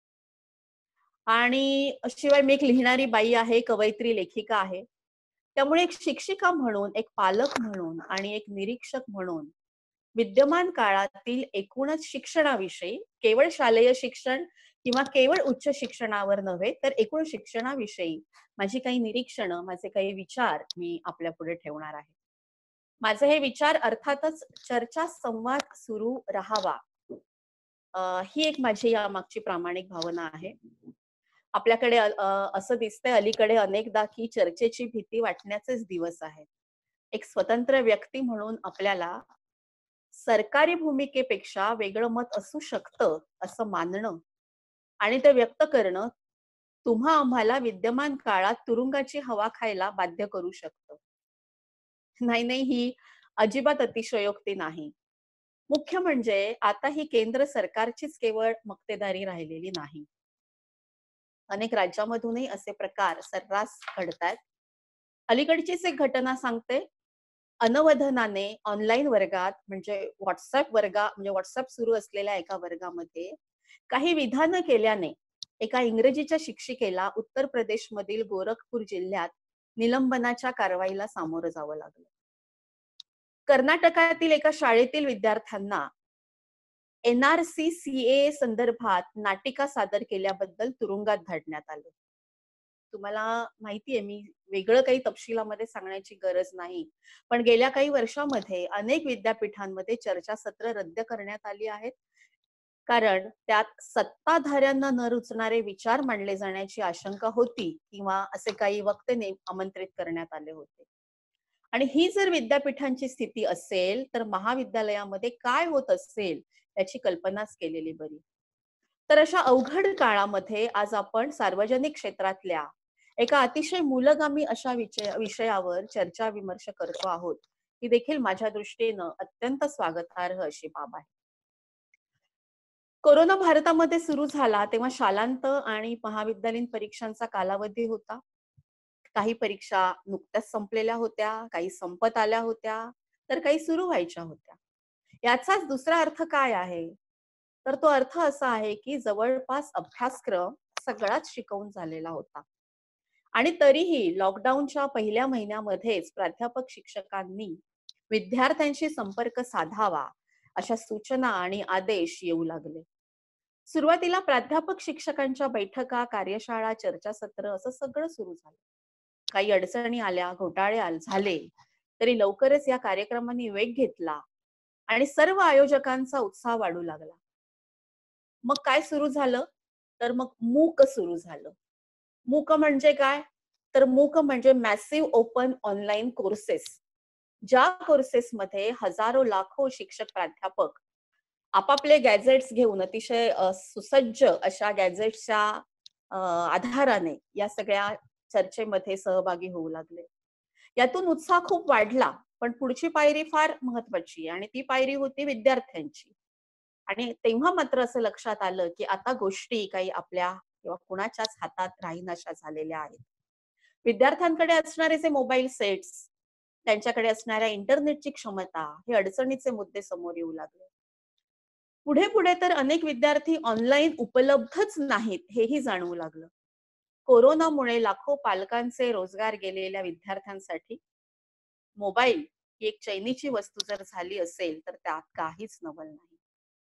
आणि शिवाय मी एक लिहिणारी बाई आहे, कवयित्री, लेखिका आहे. त्यामुळे एक शिक्षिका म्हणून, एक पालक म्हणून आणि एक निरीक्षक म्हणून विद्यमान काळातील एकूणच शिक्षणाविषयी, केवळ शालेय शिक्षण किंवा केवळ उच्च शिक्षणावर नव्हे तर एकूण शिक्षणाविषयी माझी काही निरीक्षणं, माझे काही विचार मी आपल्या पुढे ठेवणार आहे. माझे हे विचार अर्थातच चर्चा संवाद सुरू राहावा ही एक माझी यामागची प्रामाणिक भावना आहे. आपल्याकडे असं दिसतंय अलीकडे अनेकदा की चर्चेची भीती वाटण्याचेच दिवस आहेत. एक स्वतंत्र व्यक्ती म्हणून आपल्याला सरकारी भूमिकेपेक्षा वेगळं मत असू शकतं असं मानणं आणि ते व्यक्त करणं तुम्हा आम्हाला विद्यमान काळात तुरुंगाची हवा खायला बाध्य करू शकतं. नाही नाही ही अजिबात अतिशयोक्ती नाही. मुख्य म्हणजे आता ही केंद्र सरकारचीच केवळ मक्तेदारी राहिलेली नाही. अनेक राज्यामधूनही असे प्रकार सर्रास घडतायत. अलीकडचीच एक घटना सांगते. अनवधनाने ऑनलाईन वर्गात म्हणजे व्हॉट्सअप वर्गा म्हणजे व्हॉट्सअप सुरू असलेल्या एका वर्गामध्ये काही विधानं केल्याने एका इंग्रजीच्या शिक्षिकेला उत्तर प्रदेशमधील गोरखपूर जिल्ह्यात निलंबनाच्या कारवाईला सामोरं जावं लागलं. कर्नाटकातील एका शाळेतील विद्यार्थ्यांना एनआरसी सीए संदर्भात नाटिका सादर केल्याबद्दल तुरुंगात धाडण्यात आलं. तुम्हाला माहितीये मी वेगळं काही तपशिलामध्ये सांगण्याची गरज नाही, पण गेल्या काही वर्षांमध्ये अनेक विद्यापीठांमध्ये चर्चासत्र रद्द करण्यात आली आहेत. कारण त्यात सत्ताधाऱ्यांना न रुचणारे विचार मांडले जाण्याची आशंका होती किंवा असे काही वक्ते आमंत्रित करण्यात आले होते. आणि ही जर विद्यापीठांची स्थिती असेल तर महाविद्यालयामध्ये काय होत असेल याची कल्पनाच केलेली बरी. तर अशा अवघड काळामध्ये आज आपण सार्वजनिक क्षेत्रातल्या एका अतिशय मूलगामी अशा विषयावर चर्चा विमर्श करतो आहोत ही देखील माझ्या दृष्टीनं अत्यंत स्वागतार्ह अशी बाब आहे. कोरोना भारतामध्ये सुरू झाला तेव्हा शालांत आणि महाविद्यालयीन परीक्षांचा कालावधी होता. काही परीक्षा नुकत्याच संपलेल्या होत्या, काही संपत आल्या होत्या, तर काही सुरू व्हायच्या होत्या. याचाच दुसरा अर्थ काय आहे? तर तो अर्थ असा आहे की जवळपास अभ्यासक्रम सगळाच शिकवून झालेला होता आणि तरीही लॉकडाऊनच्या पहिल्या महिन्यामध्येच प्राध्यापक शिक्षकांनी विद्यार्थ्यांशी संपर्क साधावा अशा सूचना आणि आदेश येऊ लागले. सुरुवातीला प्राध्यापक शिक्षकांच्या बैठका, कार्यशाळा, चर्चासत्र असं सगळं सुरू झालं. काही अडचणी आल्या, घोटाळे झाले तरी लवकरच या कार्यक्रमांनी वेग घेतला आणि सर्व आयोजकांचा उत्साह वाढू लागला. मग काय सुरू झालं? तर मग मूक सुरू झालं. मूक म्हणजे काय? तर मूक म्हणजे मॅसिव्ह ओपन ऑनलाईन कोर्सेस. ज्या कोर्सेसमध्ये हजारो लाखो शिक्षक प्राध्यापक आपापले गॅजेट्स घेऊन अतिशय अ, सुसज्ज अशा गॅजेट्सच्या अ, आधाराने या सगळ्या चर्चेमध्ये सहभागी होऊ लागले. यातून उत्साह खूप वाढला, पण पुढची पायरी फार महत्वाची आणि ती पायरी होती विद्यार्थ्यांची. आणि तेव्हा मात्र असं लक्षात आलं, की आता गोष्टी काही आपल्या किंवा कुणाच्याच हातात राहीनाशा झालेल्या आहेत. विद्यार्थ्यांकडे असणारे जे मोबाईल सेट्स, त्यांच्याकडे असणाऱ्या इंटरनेटची क्षमता, हे अडचणीचे मुद्दे समोर येऊ लागले. पुढे-पुढे तर अनेक विद्यार्थी ऑनलाईन उपलब्धच नाहीत, हेही जाणवू लागलं. कोरोनामुळे लाखो पालकांचे रोजगार गेलेल्या विद्यार्थ्यांसाठी मोबाईल ही एक चैनीची वस्तू जर झाली असेल, तर त्यात काहीच नवल नाही.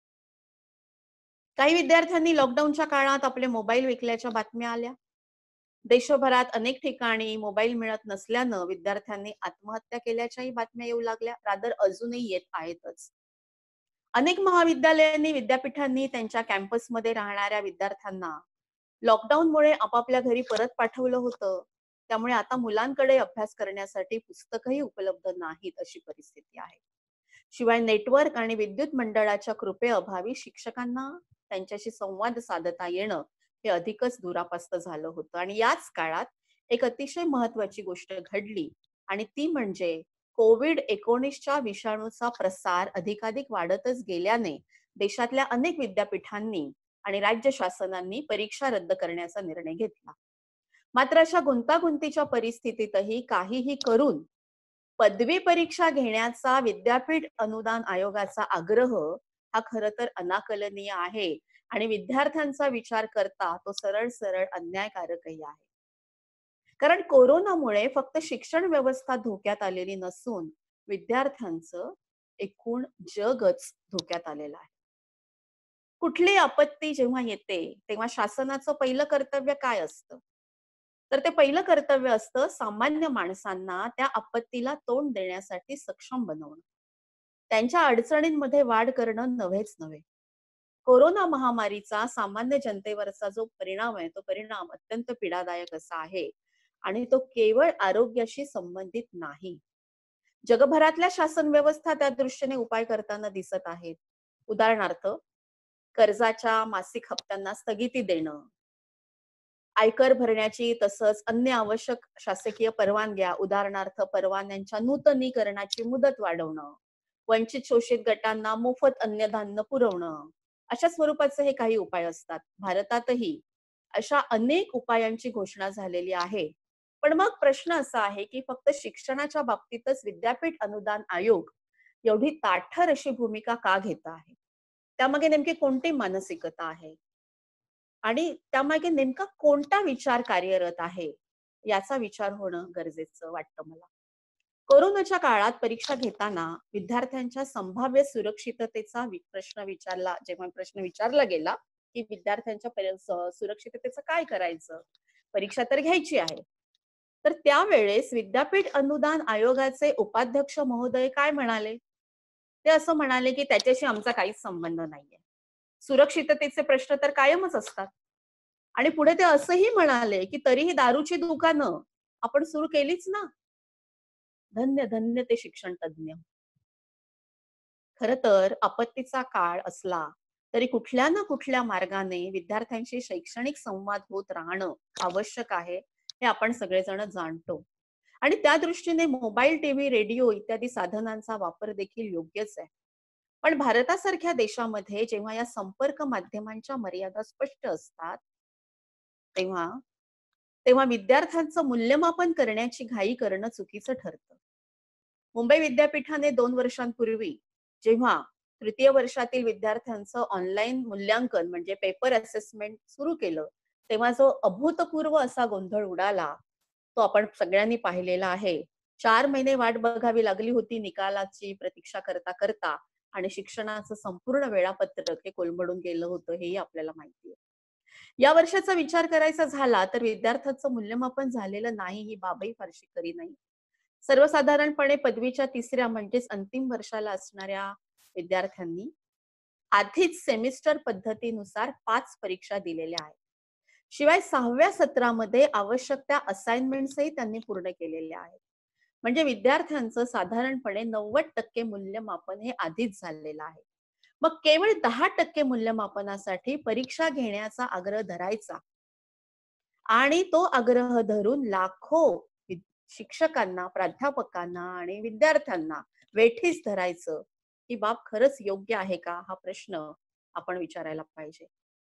काही विद्यार्थ्यांनी लॉकडाऊनच्या काळात आपले मोबाईल विकल्याच्या बातम्या आल्या. देशभरात अनेक ठिकाणी मोबाईल मिळत नसल्यानं विद्यार्थ्यांनी आत्महत्या केल्याच्याही बातम्या येऊ लागल्या. रादर अजूनही येत आहेतच. अनेक महाविद्यालयांनी, विद्यापीठांनी त्यांच्या कॅम्पसमध्ये राहणाऱ्या विद्यार्थ्यांना लॉकडाऊनमुळे आपापल्या घरी परत पाठवलं होतं. त्यामुळे आता मुलांकडे अभ्यास करण्यासाठी पुस्तकही उपलब्ध नाहीत अशी परिस्थिती आहे. शिवाय नेटवर्क आणि विद्युत मंडळाच्या कृपेअभावी शिक्षकांना त्यांच्याशी संवाद साधता येणं हे अधिकच दुरापास्त झालं होतं. आणि याच काळात एक अतिशय महत्वाची गोष्ट घडली आणि ती म्हणजे कोविड एकोणीसच्या विषाणूचा प्रसार अधिकाधिक वाढतच गेल्याने देशातल्या अनेक विद्यापीठांनी आणि राज्य शासनांनी परीक्षा रद्द करण्याचा निर्णय घेतला. मात्र अशा गुंतागुंतीच्या परिस्थितीतही काहीही करून पदवी परीक्षा घेण्याचा विद्यापीठ अनुदान आयोगाचा आग्रह हा खरं तर अनाकलनीय आहे आणि विद्यार्थ्यांचा विचार करता तो सरळ सरळ अन्यायकारकही आहे. कारण कोरोनामुळे फक्त शिक्षण व्यवस्था धोक्यात आलेली नसून विद्यार्थ्यांचं एकूण जगच धोक्यात आलेलं आहे. कुठली आपत्ती जेव्हा येते तेव्हा शासनाचं पहिलं कर्तव्य काय असतं? तर ते पहिलं कर्तव्य असतं सामान्य माणसांना त्या आपत्तीला तोंड देण्यासाठी सक्षम बनवणं. त्यांच्या अडचणींमध्ये वाढ करणं नव्हेच नव्हे. कोरोना महामारीचा सामान्य जनतेवरचा जो परिणाम आहे, तो परिणाम अत्यंत पीडादायक असा आहे आणि तो केवळ आरोग्याशी संबंधित नाही. जगभरातल्या शासन व्यवस्था त्या दृष्टीने उपाय करताना दिसत आहेत. उदाहरणार्थ, कर्जाच्या मासिक हप्त्यांना स्थगिती देणं, आयकर भरण्याची तसंच अन्य आवश्यक शासकीय परवानग्या, उदाहरणार्थ परवान्यांच्या नूतनीकरणाची मुदत वाढवणं, वंचित शोषित गटांना मोफत अन्नधान्य पुरवणं, अशा स्वरूपाचे हे काही उपाय असतात. भारतातही अशा अनेक उपायांची घोषणा झालेली आहे. पण मग प्रश्न असा आहे, की फक्त शिक्षणाच्या बाबतीतच विद्यापीठ अनुदान आयोग एवढी ताठर अशी भूमिका का घेत आहे? त्यामागे नेमकी कोणती मानसिकता आहे? आणि त्यामागे नेमका कोणता विचार कार्यरत आहे? याचा विचार होणं गरजेचं वाटतं मला. कोरोनाच्या काळात परीक्षा घेताना विद्यार्थ्यांच्या संभाव्य सुरक्षिततेचा वि प्रश्न विचारला जेव्हा प्रश्न विचारला गेला, की विद्यार्थ्यांच्या परि स सुरक्षिततेचं काय करायचं? परीक्षा तर घ्यायची आहे. तर त्यावेळेस विद्यापीठ अनुदान आयोगाचे उपाध्यक्ष महोदय काय म्हणाले? ते असं म्हणाले, की त्याच्याशी आमचा काहीच संबंध नाहीये. सुरक्षिततेचे प्रश्न तर कायमच असतात. आणि पुढे ते असंही म्हणाले, की तरीही दारूची दुकानं आपण सुरू केलीच ना. धन्य, धन्य ते शिक्षण तज्ञ. खरं तर आपत्तीचा काळ असला तरी कुठल्या ना कुठल्या मार्गाने विद्यार्थ्यांशी शैक्षणिक संवाद होत राहणं आवश्यक आहे, हे आपण सगळेजण जाणतो. आणि त्या दृष्टीने मोबाईल, टीव्ही, रेडिओ इत्यादी साधनांचा वापर देखील योग्यच आहे. पण भारतासारख्या देशामध्ये जेव्हा या संपर्क माध्यमांच्या मर्यादा स्पष्ट असतात, तेव्हा तेव्हा विद्यार्थ्यांचं मूल्यमापन करण्याची घाई करणं चुकीचं ठरतं. मुंबई विद्यापीठाने दोन वर्षांपूर्वी जेव्हा तृतीय वर्षातील विद्यार्थ्यांचं ऑनलाईन मूल्यांकन म्हणजे पेपर असेसमेंट सुरू केलं, तेव्हा जो अभूतपूर्व असा गोंधळ उडाला, तो आपण सगळ्यांनी पाहिलेला आहे. चार महिने वाट बघावी लागली होती निकालाची प्रतीक्षा करता करता आणि शिक्षणाचं संपूर्ण वेळापत्रक हे कोलमडून गेलं होतं, हेही आपल्याला माहिती आहे. या वर्षाचा विचार करायचा झाला तर विद्यार्थ्यांचं मूल्यमापन झालेलं नाही ही बाबही फारशी खरी नाही. सर्वसाधारणपणे पदवीच्या तिसऱ्या म्हणजेच अंतिम वर्षाला असणाऱ्या विद्यार्थ्यांनी आधीच सेमिस्टर पद्धतीनुसार पाच परीक्षा दिलेल्या आहेत. शिवाय सहाव्या सत्रामध्ये आवश्यक त्या असाइनमेंट्सही त्यांनी पूर्ण केलेल्या आहेत. म्हणजे विद्यार्थ्यांचं साधारणपणे नव्वद टक्के मूल्यमापन हे आधीच झालेलं आहे. मग केवळ दहा टक्के मूल्यमापनासाठी परीक्षा घेण्याचा आग्रह धरायचा आणि तो आग्रह धरून लाखो वि- शिक्षकांना, प्राध्यापकांना आणि विद्यार्थ्यांना वेठीस धरायचं, ही बाब खरंच योग्य आहे का, हा प्रश्न आपण विचारायला पाहिजे.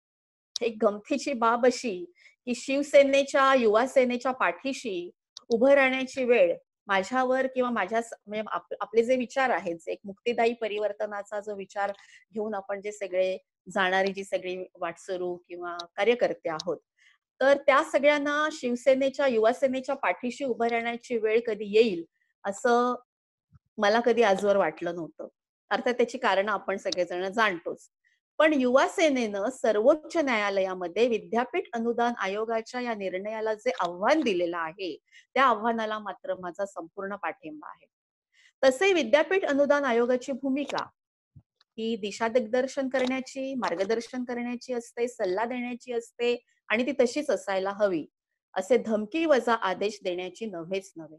एक गमतीची बाब अशी की शिवसेनेच्या, युवा सेनेच्या पाठीशी उभं राहण्याची वेळ माझ्यावर किंवा माझ्या स- म्हणजे आप- आपले जे विचार आहेत, जे एक मुक्तिदायी परिवर्तनाचा जो विचार घेऊन आपण जे सगळे जाणारी जी सगळी वाटसरू किंवा कार्यकर्ते आहोत, तर त्या सगळ्यांना शिवसेनेच्या, युवा सेनेच्या पाठीशी उभं राहण्याची वेळ कधी येईल असं मला कधी आजवर वाटलं नव्हतं. अर्थात त्याची कारणं आपण सगळेजण जाणतोच. पण युवा सेनेनं सर्वोच्च न्यायालयामध्ये विद्यापीठ अनुदान आयोगाच्या या निर्णयाला जे आव्हान दिलेलं आहे, त्या आव्हानाला मात्र माझा संपूर्ण पाठिंबा आहे. तसे विद्यापीठ अनुदान आयोगाची भूमिका ही दिशादिग्दर्शन करण्याची, मार्गदर्शन करण्याची असते, सल्ला देण्याची असते आणि ती तशीच असायला हवी. असे धमकीवजा आदेश देण्याची नव्हेच नव्हे.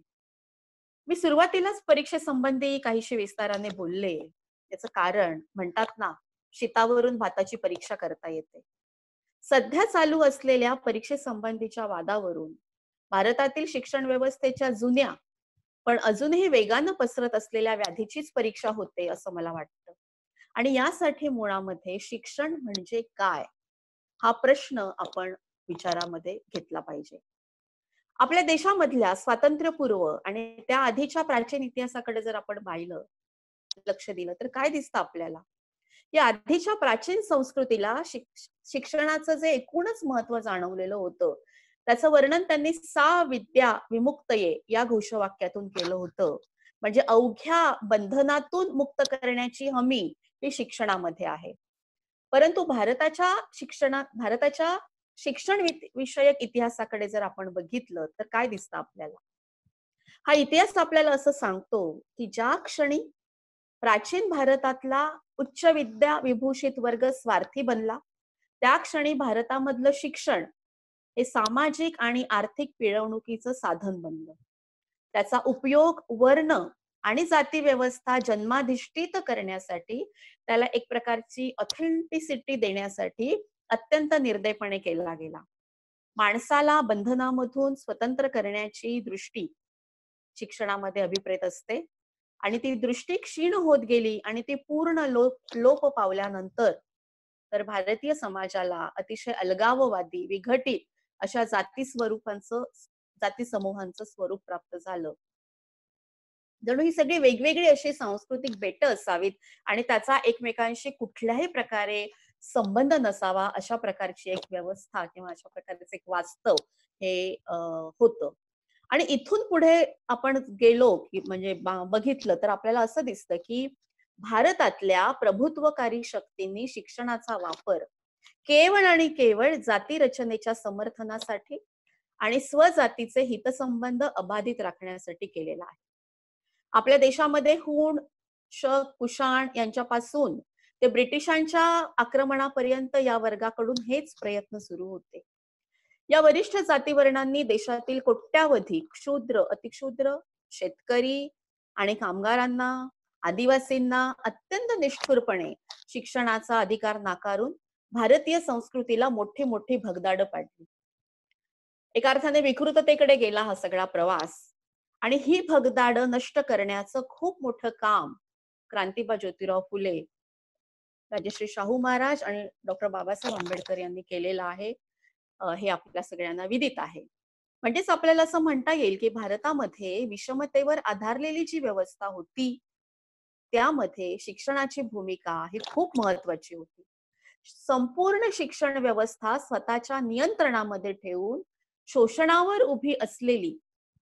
मी सुरुवातीलाच परीक्षेसंबंधी काहीशी विस्ताराने बोलले. त्याचं कारण म्हणतात ना, शितावरून भाताची परीक्षा करता येते. सध्या चालू असलेल्या परीक्षेसंबंधीच्या वादावरून भारतातील शिक्षण व्यवस्थेच्या जुन्या पण अजूनही वेगानं पसरत असलेल्या व्याधीचीच परीक्षा होते असं मला वाटतं. आणि यासाठी मुळामध्ये शिक्षण म्हणजे काय? हा प्रश्न आपण विचारामध्ये घेतला पाहिजे. आपल्या देशामधल्या स्वातंत्र्यपूर्व आणि त्या आधीच्या प्राचीन इतिहासाकडे जर आपण पाहिलं, लक्ष दिलं तर काय दिसतं आपल्याला? या आधीच्या प्राचीन संस्कृतीला शिक शिक्षणाचं जे एकूणच महत्त्व जाणवलेलं होतं, त्याचं वर्णन त्यांनी सा विद्या विमुक्तये या घोषवाक्यातून केलं होतं. म्हणजे अवघ्या बंधनातून मुक्त करण्याची हमी ही शिक्षणामध्ये आहे. परंतु भारताच्या शिक्षणात भारताच्या शिक्षण वित- विषयक इतिहासाकडे जर आपण बघितलं तर काय दिसतं आपल्याला? हा इतिहास आपल्याला असं सांगतो की ज्या क्षणी प्राचीन भारतातला उच्च विद्या विभूषित वर्ग स्वार्थी बनला, त्या क्षणी भारतामधलं शिक्षण हे सामाजिक आणि आर्थिक पिळवणुकीचं साधन बनलं. त्याचा उपयोग वर्ण आणि जाती व्यवस्था जन्माधिष्ठित करण्यासाठी, त्याला एक प्रकारची ऑथेंटिसिटी देण्यासाठी अत्यंत निर्दयपणे केला गेला. माणसाला बंधनामधून स्वतंत्र करण्याची दृष्टी शिक्षणामध्ये अभिप्रेत असते आणि ती दृष्टी क्षीण होत गेली आणि ती पूर्ण लोप लोप पावल्यानंतर तर भारतीय समाजाला अतिशय अलगाववादी, विघटित अशा जाती स्वरूपांचं जाती समूहांचं स्वरूप प्राप्त झालं. जणू ही सगळी वेगवेगळी अशी सांस्कृतिक बेटं असावीत आणि त्याचा एकमेकांशी कुठल्याही प्रकारे संबंध नसावा, अशा प्रकारची एक व्यवस्था किंवा अशा प्रकारचं एक वास्तव हे अं, होतं. आणि इथून पुढे आपण गेलो की म्हणजे बा- बघितलं तर आपल्याला असं दिसतं की भारतातल्या प्रभुत्वकारी शक्तींनी शिक्षणाचा वापर केवळ आणि केवळ जाती रचनेच्या समर्थनासाठी आणि स्वजातीचे हितसंबंध अबाधित राखण्यासाठी केलेला आहे. आपल्या देशामध्ये हूण, शक, कुशाण यांच्यापासून ते ब्रिटिशांच्या आक्रमणापर्यंत या वर्गाकडून हेच प्रयत्न सुरू होते. या वरिष्ठ जातीवर्णांनी देशातील कोट्यावधी क्षुद्र, अतिक्षुद्र, शेतकरी आणि कामगारांना, आदिवासींना अत्यंत निष्ठुरपणे शिक्षणाचा अधिकार नाकारून भारतीय संस्कृतीला मोठी मोठी भगदाड पाडली. एका अर्थाने विकृततेकडे गेला हा सगळा प्रवास आणि ही भगदाड नष्ट करण्याचं खूप मोठं काम क्रांतीबा ज्योतिराव फुले, राजश्री शाहू महाराज आणि डॉक्टर बाबासाहेब आंबेडकर यांनी केलेलं आहे. अ, हे आपल्या सगळ्यांना विदित आहे. म्हणजेच आपल्याला असं म्हणता येईल की भारतामध्ये विषमतेवर आधारलेली जी व्यवस्था होती, त्यामध्ये शिक्षणाची भूमिका ही खूप महत्वाची होती. संपूर्ण शिक्षण व्यवस्था स्वतःच्या नियंत्रणामध्ये ठेवून शोषणावर उभी असलेली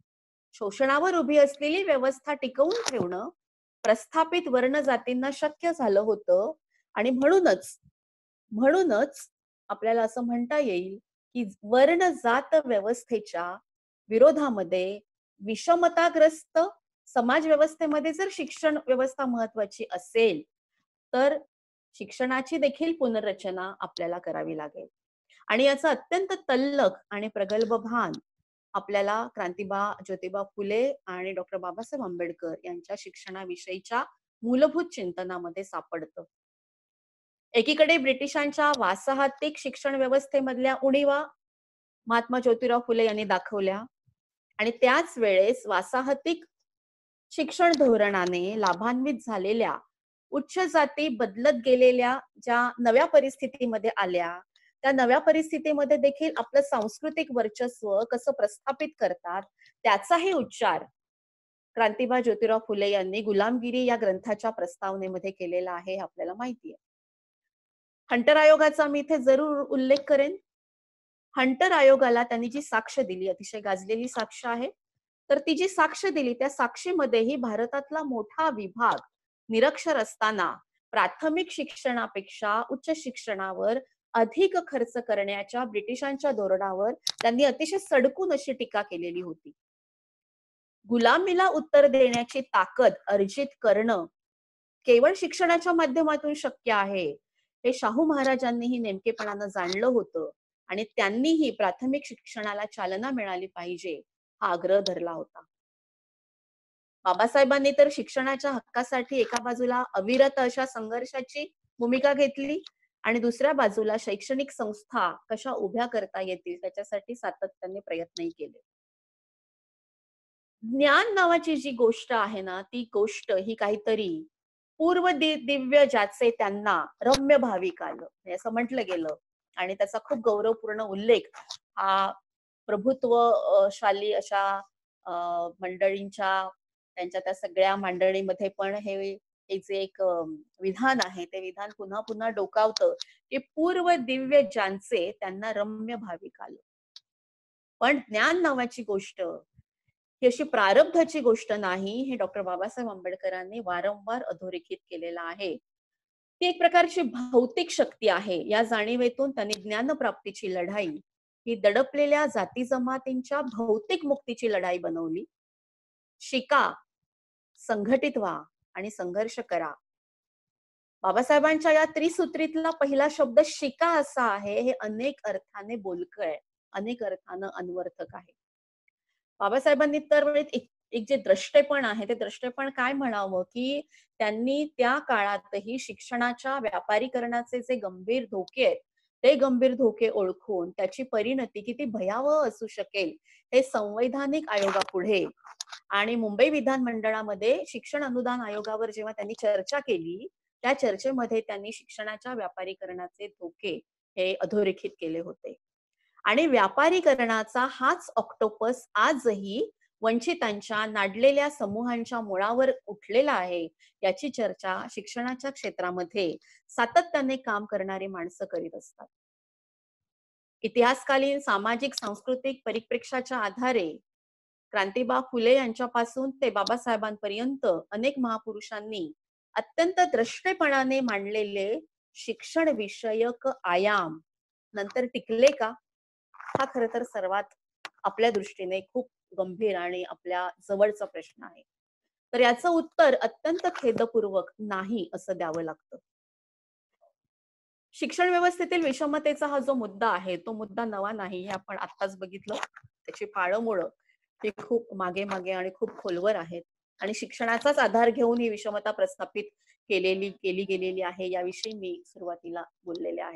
शोषणावर उभी असलेली व्यवस्था टिकवून ठेवणं प्रस्थापित वर्ण जातींना शक्य झालं होतं आणि म्हणूनच म्हणूनच आपल्याला असं म्हणता येईल की वर्ण जात व्यवस्थेच्या विरोधामध्ये विषमताग्रस्त समाज व्यवस्थेमध्ये जर शिक्षण व्यवस्था महत्वाची असेल तर शिक्षणाची देखील पुनर्रचना आपल्याला करावी लागेल. आणि याचं अत्यंत तल्लख आणि प्रगल्भ भान आपल्याला क्रांतीबा ज्योतिबा फुले आणि डॉक्टर बाबासाहेब आंबेडकर यांच्या शिक्षणाविषयीच्या मूलभूत चिंतनामध्ये सापडतं. एकीकडे ब्रिटिशांच्या वासाहतिक शिक्षण व्यवस्थेमधल्या उणीवा महात्मा ज्योतिराव फुले यांनी दाखवल्या आणि त्याच वेळेस वासाहतिक शिक्षण धोरणाने लाभान्वित झालेल्या उच्च जाती बदलत गेलेल्या ज्या नव्या परिस्थितीमध्ये आल्या, त्या नव्या परिस्थितीमध्ये देखील आपलं सांस्कृतिक वर्चस्व कसं प्रस्थापित करतात, त्याचाही उच्चार क्रांतीबा ज्योतिराव फुले यांनी गुलामगिरी या ग्रंथाच्या प्रस्तावनेमध्ये केलेला आहे, हे आपल्याला माहिती आहे. हंटर आयोगाचा मी इथे जरूर उल्लेख करेन. हंटर आयोगाला त्यांनी जी साक्ष दिली, अतिशय गाजलेली साक्ष आहे. तर ती जी साक्ष दिली त्या साक्षीमध्येही भारतातला मोठा विभाग निरक्षर असताना प्राथमिक शिक्षणापेक्षा उच्च शिक्षणावर अधिक खर्च करण्याच्या ब्रिटिशांच्या धोरणावर त्यांनी अतिशय सडकून अशी टीका केलेली होती. गुलामीला उत्तर देण्याची ताकद अर्जित करणं केवळ शिक्षणाच्या माध्यमातून शक्य आहे, हे शाहू महाराजांनीही नेमकेपणानं जाणलं होतं आणि त्यांनीही प्राथमिक शिक्षणाला चालना मिळाली पाहिजे हा आग्रह धरला होता. बाबासाहेबांनी तर शिक्षणाच्या हक्कासाठी एका बाजूला अविरत अशा संघर्षाची भूमिका घेतली आणि दुसऱ्या बाजूला शैक्षणिक संस्था कशा उभ्या करता येतील त्याच्यासाठी सातत्याने प्रयत्नही केले. ज्ञान नावाची जी गोष्ट आहे ना, ती गोष्ट ही काहीतरी पूर्व दिव्य ज्याचे त्यांना रम्य भाविक आलं असं म्हटलं गेलं आणि त्याचा खूप गौरवपूर्ण उल्लेख हा प्रभुत्वशाली अशा मंडळींच्या त्यांच्या त्या सगळ्या मंडळीमध्ये पण हे हे जे एक विधान आहे ते विधान पुन्हा पुन्हा डोकावतं की पूर्व दिव्य ज्यांचे त्यांना रम्य भाविक आलं. पण ज्ञान नावाची गोष्ट ही अशी प्रारब्धाची गोष्ट नाही, हे डॉक्टर बाबासाहेब आंबेडकरांनी वारंवार अधोरेखित केलेलं आहे. ती एक प्रकारची भौतिक शक्ती आहे. या जाणीवेतून त्यांनी ज्ञानप्राप्तीची लढाई ही दडपलेल्या जाती जमातींच्या भौतिक मुक्तीची लढाई बनवली. शिका, संघटित व्हा आणि संघर्ष करा. बाबासाहेबांच्या या त्रिसूत्रीतला पहिला शब्द शिका असा आहे. हे अनेक अर्थाने बोलकं आहे, अनेक अर्थानं अन्वर्थक आहे. बाबासाहेबांनी तर एक एक जे द्रष्टेपण आहे ते द्रष्टेपण काय म्हणावं की त्यांनी त्या काळातही शिक्षणाच्या व्यापारीकरणाचे जे गंभीर धोके आहेत ते गंभीर धोके ओळखून त्याची परिणती किती भयावह असू शकेल हे संवैधानिक आयोगापुढे आणि मुंबई विधानमंडळामध्ये शिक्षण अनुदान आयोगावर जेव्हा त्यांनी चर्चा केली त्या चर्चेमध्ये त्यांनी शिक्षणाच्या व्यापारीकरणाचे धोके हे अधोरेखित केले होते. आणि व्यापारीकरणाचा हाच ऑक्टोपस आजही वंचितांच्या नाडलेल्या समूहांच्या मुळावर उठलेला आहे, याची चर्चा शिक्षणाच्या क्षेत्रामध्ये सातत्याने काम करणारी माणसं करीत असतात. इतिहासकालीन सामाजिक सांस्कृतिक परिप्रेक्ष्याच्या आधारे क्रांतीबा फुले यांच्यापासून ते बाबासाहेबांपर्यंत अनेक महापुरुषांनी अत्यंत द्रष्टेपणाने मांडलेले शिक्षण विषयक आयाम नंतर टिकले का, हा खरं तर सर्वात आपल्या दृष्टीने खूप गंभीर आणि आपल्या जवळचा प्रश्न आहे. तर याचं उत्तर अत्यंत खेदपूर्वक नाही असं द्यावं लागतं. शिक्षण व्यवस्थेतील विषमतेचा हा जो मुद्दा आहे तो मुद्दा नवा नाही, हे आपण आत्ताच बघितलं. त्याची पाळंमुळं ही खूप मागे मागे आणि खूप खोलवर आहेत आणि शिक्षणाचाच आधार घेऊन ही विषमता प्रस्थापित केलेली केली गेलेली आहे याविषयी मी सुरुवातीला बोललेले आहे.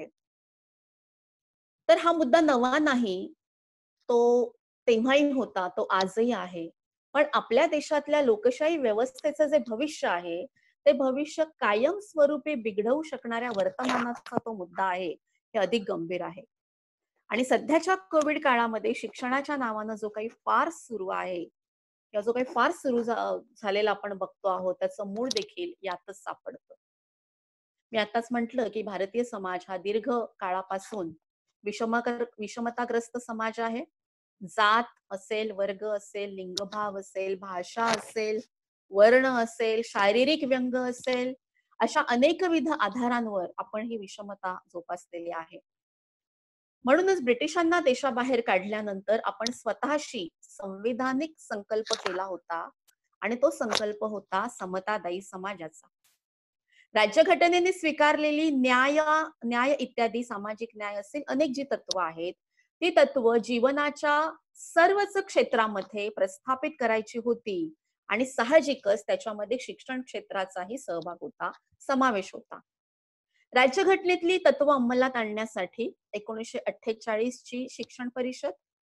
तर हा मुद्दा नवा नाही, तो तेव्हाही होता, तो आजही आहे. पण आपल्या देशातल्या लोकशाही व्यवस्थेचं जे भविष्य आहे ते भविष्य कायम स्वरूपी बिघडवू शकणाऱ्या वर्तमानाचा तो मुद्दा आहे, हे अधिक गंभीर आहे. आणि सध्याच्या कोविड काळामध्ये शिक्षणाच्या नावानं जो काही फार्स सुरू आहे किंवा जो काही फार्स सुरू झालेला आपण बघतो आहोत त्याचं मूळ देखील यातच सापडतं. मी आताच म्हटलं की भारतीय समाज हा दीर्घ काळापासून विषम विषमताग्रस्त समाज आहे. जात असेल, वर्ग असेल, लिंगभाव असेल, भाषा असेल, वर्ण असेल, शारीरिक व्यंग असेल, अशा अनेकविध आधारांवर आपण ही विषमता जोपासलेली आहे. म्हणूनच ब्रिटिशांना देशाबाहेर काढल्यानंतर आपण स्वतःशी संविधानिक संकल्प केला होता आणि तो संकल्प होता समतादायी समाजाचा. राज्यघटनेने स्वीकारलेली न्याय न्याय इत्यादी सामाजिक न्याय असेल अनेक जी तत्व आहेत ती तत्व जीवनाच्या सर्वच क्षेत्रामध्ये प्रस्थापित करायची होती आणि साहजिकच त्याच्यामध्ये शिक्षण क्षेत्राचाही सहभाग होता, समावेश होता. राज्यघटनेतली तत्व अंमलात आणण्यासाठी एकोणीसशे अठ्ठेचाळीस ची शिक्षण परिषद.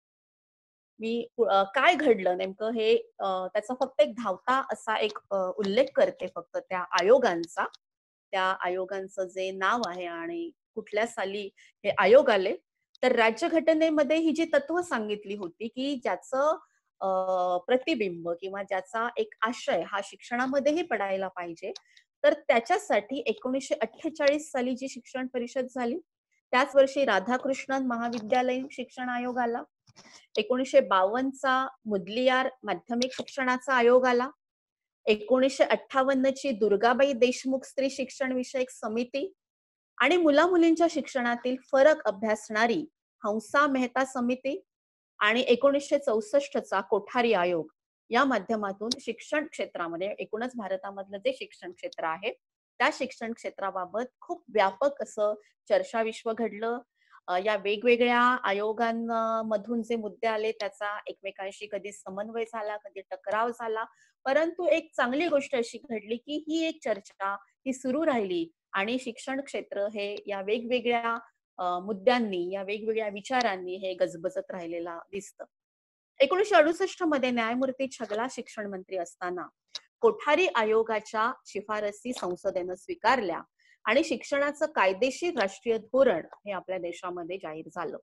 मी अ, काय घडलं नेमकं हे अ, त्याचा फक्त एक धावता असा एक अ, उल्लेख करते फक्त त्या आयोगांचा. त्या आयोगांचं जे नाव आहे आणि कुठल्या साली हे आयोग आले. तर राज्यघटनेमध्ये ही जी तत्व सांगितली होती, की ज्याचं अ, प्रतिबिंब किंवा ज्याचा एक आशय हा शिक्षणामध्येही पडायला पाहिजे. तर त्याच्यासाठी एकोणीसशे अठ्ठेचाळीस साली जी शिक्षण परिषद झाली, त्याच वर्षी राधाकृष्णन महाविद्यालयीन शिक्षण आयोग आला. एकोणीसशे बावन्न चा मुदलियार माध्यमिक शिक्षणाचा आयोग आला. एकोणीसशे अठ्ठावन्न ची दुर्गाबाई देशमुख स्त्री शिक्षण विषयक समिती आणि मुला-मुलींच्या शिक्षणातील फरक अभ्यासणारी हंसा मेहता समिती आणि एकोणीसशे चौसष्ट चा कोठारी आयोग या माध्यमातून शिक्षण क्षेत्रामध्ये एकूणच भारतामधलं जे शिक्षण क्षेत्र आहे त्या शिक्षण क्षेत्राबाबत खूप व्यापक असं चर्चाविश्व घडलं. अ, या वेगवेगळ्या आयोगांमधून जे मुद्दे आले त्याचा एकमेकांशी कधी समन्वय झाला, कधी टकराव झाला. परंतु एक चांगली गोष्ट अशी घडली, की ही एक चर्चा ही सुरू राहिली आणि शिक्षण क्षेत्र हे या वेगवेगळ्या अ, मुद्द्यांनी, या वेगवेगळ्या विचारांनी हे गजबजत राहिलेला दिसतं. एकोणीसशे अडुसष्ट मध्ये न्यायमूर्ती छगला शिक्षण मंत्री असताना कोठारी आयोगाच्या शिफारसी संसदेनं स्वीकारल्या आणि शिक्षणाचं कायदेशीर राष्ट्रीय धोरण हे आपल्या देशामध्ये जाहीर झालं.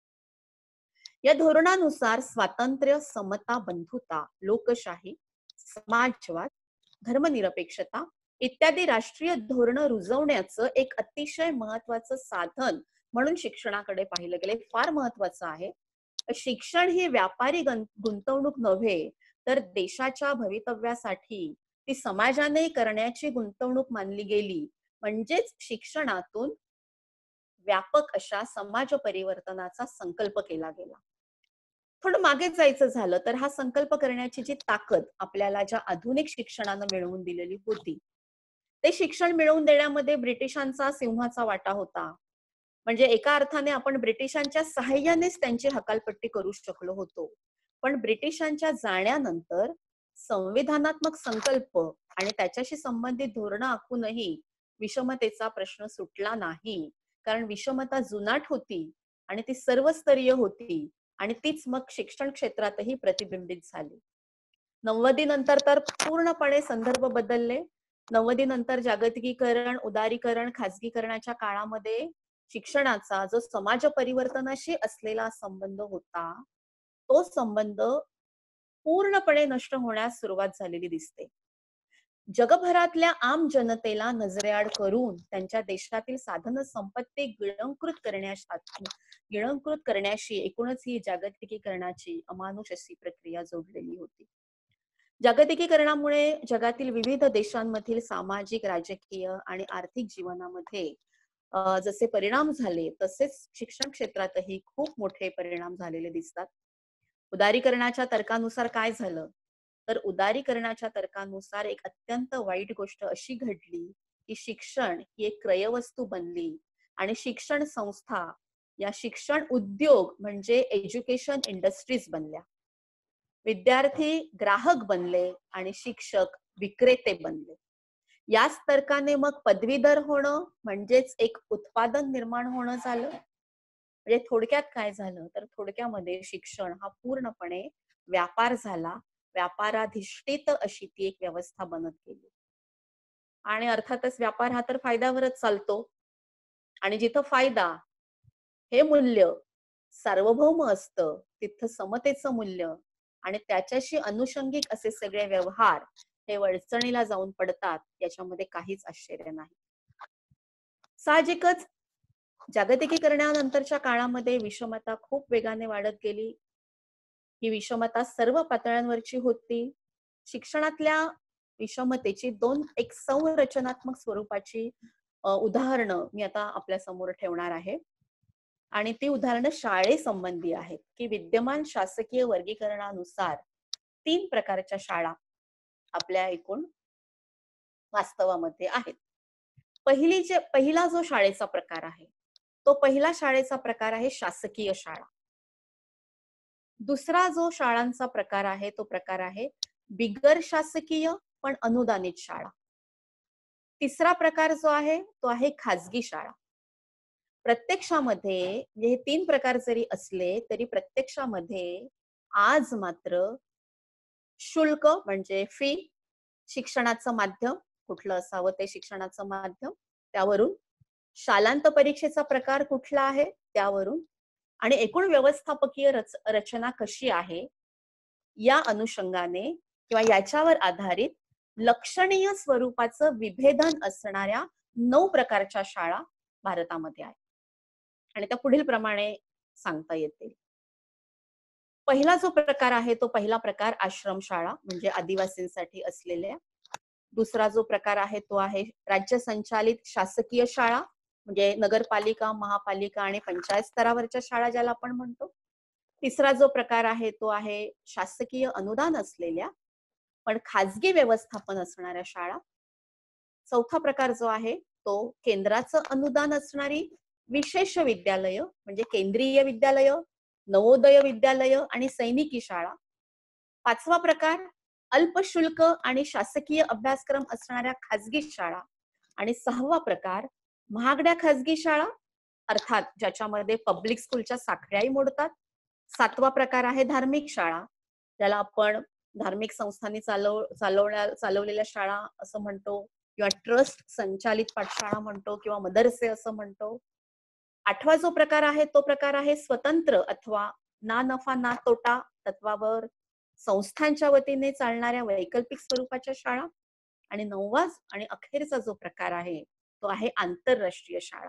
या धोरणानुसार स्वातंत्र्य, समता, बंधुता, लोकशाही, समाजवाद, धर्मनिरपेक्षता इत्यादी राष्ट्रीय धोरणं रुजवण्याचं एक अतिशय महत्वाचं साधन म्हणून शिक्षणाकडे पाहिलं गेलं. फार महत्वाचं आहे. शिक्षण ही व्यापारी गुंतवणूक नव्हे, तर देशाच्या भवितव्यासाठी ती समाजाने करण्याची गुंतवणूक मानली गेली. म्हणजेच शिक्षणातून व्यापक अशा समाज परिवर्तनाचा संकल्प केला गेला. थोडं मागे जायचं झालं तर हा संकल्प करण्याची जी ताकद आपल्याला ज्या आधुनिक शिक्षणानं मिळवून दिलेली होती, ते शिक्षण मिळवून देण्यामध्ये ब्रिटिशांचा सिंहाचा वाटा होता. म्हणजे एका अर्थाने आपण ब्रिटिशांच्या सहाय्यानेच त्यांची हकालपट्टी करू शकलो होतो. पण ब्रिटिशांच्या जाण्यानंतर संविधानात्मक संकल्प आणि त्याच्याशी संबंधित धोरणं आखूनही विषमतेचा प्रश्न सुटला नाही. कारण विषमता जुनाट होती आणि ती सर्वस्तरीय होती आणि तीच मग शिक्षण क्षेत्रातही प्रतिबिंबित झाली. नव्वदी नंतर तर पूर्णपणे संदर्भ बदलले. नव्वदी नंतर जागतिकीकरण, उदारीकरण, खाजगीकरणाच्या काळामध्ये शिक्षणाचा जो समाज परिवर्तनाशी असलेला संबंध होता, तो संबंध पूर्णपणे नष्ट होण्यास सुरुवात झालेली दिसते. जगभरातल्या आम जनतेला नजरेआड करून त्यांच्या देशातील साधन संपत्ती गिळंकृत करण्यासाठी गिळंकृत करण्याशी एकूणच ही जागतिकीकरणाची अमानुष अशी प्रक्रिया जोडलेली होती. जागतिकीकरणामुळे जगातील विविध देशांमधील सामाजिक, राजकीय आणि आर्थिक जीवनामध्ये जसे परिणाम झाले तसेच शिक्षण क्षेत्रातही खूप मोठे परिणाम झालेले दिसतात. उदारीकरणाच्या तर्कानुसार काय झालं तर उदारीकरणाच्या तर्कानुसार एक अत्यंत वाईट गोष्ट अशी घडली की शिक्षण ही एक क्रयवस्तू बनली आणि शिक्षण संस्था या शिक्षण उद्योग म्हणजे एज्युकेशन इंडस्ट्रीज बनल्या. विद्यार्थी ग्राहक बनले आणि शिक्षक विक्रेते बनले. याच तर्काने मग पदवीधर होणं म्हणजेच एक उत्पादन निर्माण होणं झालं. म्हणजे थोडक्यात काय झालं तर थोडक्यामध्ये शिक्षण हा पूर्णपणे व्यापार झाला. व्यापाराधिष्ठित अशी ती एक व्यवस्था बनत गेली आणि अर्थातच व्यापार हा तर फायद्यावरच चालतो आणि जिथं फायदा हे मूल्य सार्वभौम असतं तिथं समतेचं मूल्य आणि त्याच्याशी अनुषंगिक असे सगळे व्यवहार हे वळचणीला जाऊन पडतात याच्यामध्ये काहीच आश्चर्य नाही. साहजिकच जागतिकीकरणानंतरच्या काळामध्ये विषमता खूप वेगाने वाढत गेली. ही विषमता सर्व पातळ्यांवरची होती. शिक्षणातल्या विषमतेची दोन एक संरचनात्मक स्वरूपाची उदाहरणं मी आता आपल्या समोर ठेवणार आहे आणि ती उदाहरणं शाळेसंबंधी आहेत की विद्यमान शासकीय वर्गीकरणानुसार तीन प्रकारच्या शाळा आपल्या एकूण वास्तवामध्ये आहेत. पहिली जे पहिला जो शाळेचा प्रकार आहे तो पहिला शाळेचा प्रकार आहे शासकीय शाळा. दुसरा जो शाळांचा प्रकार आहे तो प्रकार आहे बिगर शासकीय पण अनुदानित शाळा. तिसरा प्रकार जो आहे तो आहे खाजगी शाळा. प्रत्यक्षामध्ये म्हणजे हे तीन प्रकार जरी असले तरी प्रत्यक्षामध्ये आज मात्र शुल्क म्हणजे फी, शिक्षणाचं माध्यम कुठलं असावं ते शिक्षणाचं माध्यम त्यावरून, शालांत परीक्षेचा प्रकार कुठला आहे त्यावरून आणि एकूण व्यवस्थापकीय रच रचना कशी आहे या अनुषंगाने किंवा याच्यावर आधारित लक्षणीय स्वरूपाचं विभेदन असणाऱ्या नऊ प्रकारच्या शाळा भारतामध्ये आहेत आणि त्या पुढील प्रमाणे सांगता येतील. पहिला जो प्रकार आहे तो पहिला प्रकार आश्रमशाळा म्हणजे आदिवासींसाठी असलेल्या. दुसरा जो प्रकार आहे तो आहे राज्य संचालित शासकीय शाळा म्हणजे नगरपालिका, महापालिका आणि पंचायत स्तरावरच्या शाळा ज्याला आपण म्हणतो. तिसरा जो प्रकार आहे तो आहे शासकीय अनुदान असलेल्या पण खाजगी व्यवस्थापन असणाऱ्या शाळा. चौथा प्रकार जो आहे तो केंद्राचं अनुदान असणारी विशेष विद्यालय म्हणजे केंद्रीय विद्यालय, नवोदय विद्यालय आणि सैनिकी शाळा. पाचवा प्रकार अल्पशुल्क आणि शासकीय अभ्यासक्रम असणाऱ्या खाजगी शाळा आणि सहावा प्रकार महागड्या खाजगी शाळा अर्थात ज्याच्यामध्ये पब्लिक स्कूलच्या साखळ्याही मोडतात. सातवा प्रकार आहे धार्मिक शाळा ज्याला आपण धार्मिक संस्थांनी चालव चालवण्या चालवलेल्या शाळा असं म्हणतो किंवा ट्रस्ट संचालित पाठशाळा म्हणतो किंवा मदरसे असं म्हणतो. आठवा जो प्रकार आहे तो प्रकार आहे स्वतंत्र अथवा ना नफा ना तोटा तत्वावर संस्थांच्या वतीने चालणाऱ्या वैकल्पिक स्वरूपाच्या शाळा आणि नववा आणि अखेरचा जो प्रकार आहे तो आहे आंतरराष्ट्रीय शाळा.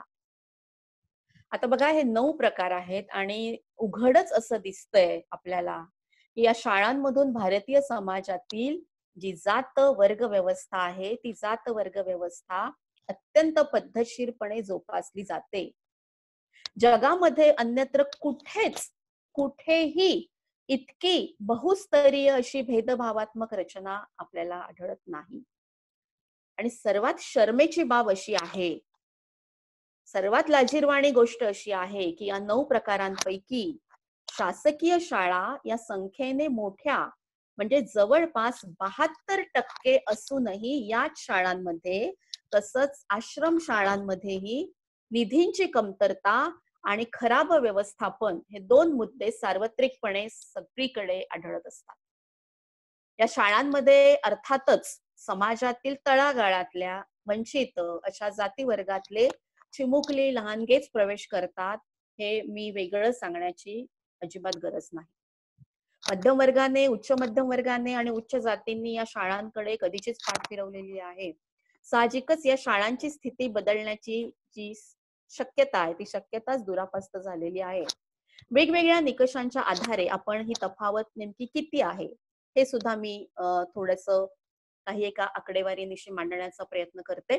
आता बघा हे नऊ प्रकार आहेत आणि उघडच असं दिसतंय आपल्याला की या शाळांमधून भारतीय समाजातील जी जात वर्ग व्यवस्था आहे ती जात वर्ग व्यवस्था अत्यंत पद्धतशीरपणे जोपासली जाते. जगामध्ये अन्यत्र कुठेच कुठेही इतकी बहुस्तरीय अशी भेदभावात्मक रचना आपल्याला आढळत नाही. आणि सर्वात शर्मेची बाब अशी आहे, सर्वात लाजिरवाणी गोष्ट अशी आहे की या नऊ प्रकारांपैकी शासकीय शाळा या संख्येने मोठ्या म्हणजे जवळपास बहात्तर टक्के असूनही याच शाळांमध्ये तसंच आश्रम शाळांमध्येही निधींची कमतरता आणि खराब व्यवस्थापन हे दोन मुद्दे सार्वत्रिकपणे सगळीकडे आढळत असतात. या शाळांमध्ये अर्थातच समाजातील तळागाळातल्या वंचित अशा जाती वर्गातले चिमुकले लहानगेच प्रवेश करतात हे मी वेगळं सांगण्याची अजिबात गरज नाही. मध्यम वर्गाने, उच्च मध्यम वर्गाने आणि उच्च जातींनी या शाळांकडे कधीचीच पाठ फिरवलेली आहे. साहजिकच या शाळांची स्थिती बदलण्याची जी शक्यता आहे ती शक्यताच दुरापास्त झालेली आहे. वेगवेगळ्या निकषांच्या आधारे आपण ही तफावत नेमकी किती आहे हे सुद्धा मी थोडंसं काही एका आकडेवारीनिशी मांडण्याचा प्रयत्न करते.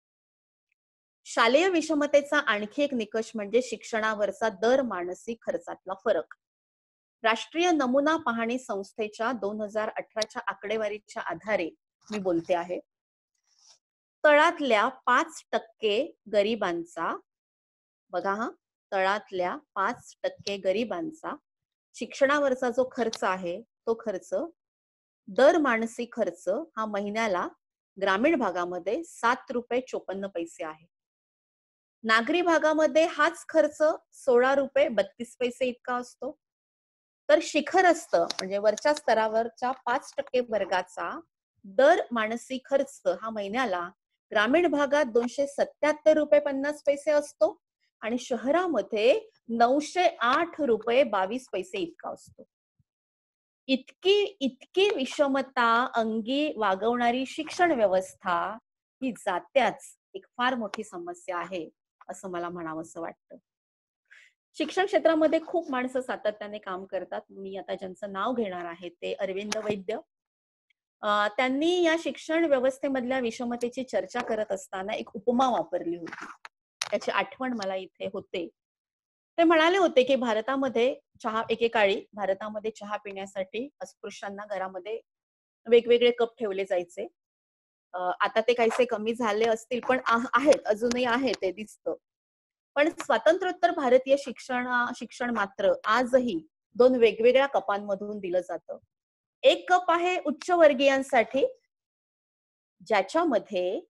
शालेय विषमतेचा आणखी एक निकष म्हणजे शिक्षणावरचा दर मानसिक खर्चातला फरक. राष्ट्रीय नमुना पाहणी संस्थेच्या दोन हजार अठराच्या आकडेवारीच्या आधारे मी बोलते आहे. तळातल्या पाच टक्के गरिबांचा बघा हा तळातल्या पाच टक्के गरिबांचा शिक्षणावरचा जो खर्च आहे तो खर्च दर मानसिक खर्च हा महिन्याला ग्रामीण भागामध्ये सात रुपये चोपन्न पैसे आहे. नागरी भागामध्ये हाच खर्च सोळा रुपये बत्तीस पैसे इतका असतो. तर शिखरस्थ म्हणजे वरच्या स्तरावरच्या पाच टक्के वर्गाचा दर मानसिक खर्च हा महिन्याला ग्रामीण भागात दोनशे सत्याहत्तर रुपये पन्नास पैसे असतो आणि शहरामध्ये नऊशे आठ रुपये बावीस पैसे इतका असतो. इतकी इतकी विषमता अंगी वागवणारी शिक्षण व्यवस्था ही जात्याच एक फार मोठी समस्या आहे असं मला म्हणावंसं वाटतं. शिक्षण क्षेत्रामध्ये खूप माणसं सातत्याने काम करतात. मी आता ज्यांचं नाव घेणार आहे ते अरविंद वैद्य. त्यांनी या शिक्षण व्यवस्थेमधल्या विषमतेची चर्चा करत असताना एक उपमा वापरली होती. त्याची आठवण मला इथे होते. ते म्हणाले होते की भारतामध्ये चहा एकेकाळी भारतामध्ये चहा पिण्यासाठी अस्पृश्यांना घरामध्ये वेगवेगळे कप ठेवले जायचे. आता ते काहीसे कमी झाले असतील पण आहेत अजूनही आहे ते दिसतं. पण स्वातंत्र्योत्तर भारतीय शिक्षण शिक्षण मात्र आजही दोन वेगवेगळ्या कपांमधून दिलं जातं. एक कप आहे उच्च वर्गीयांसाठी ज्याच्यामध्ये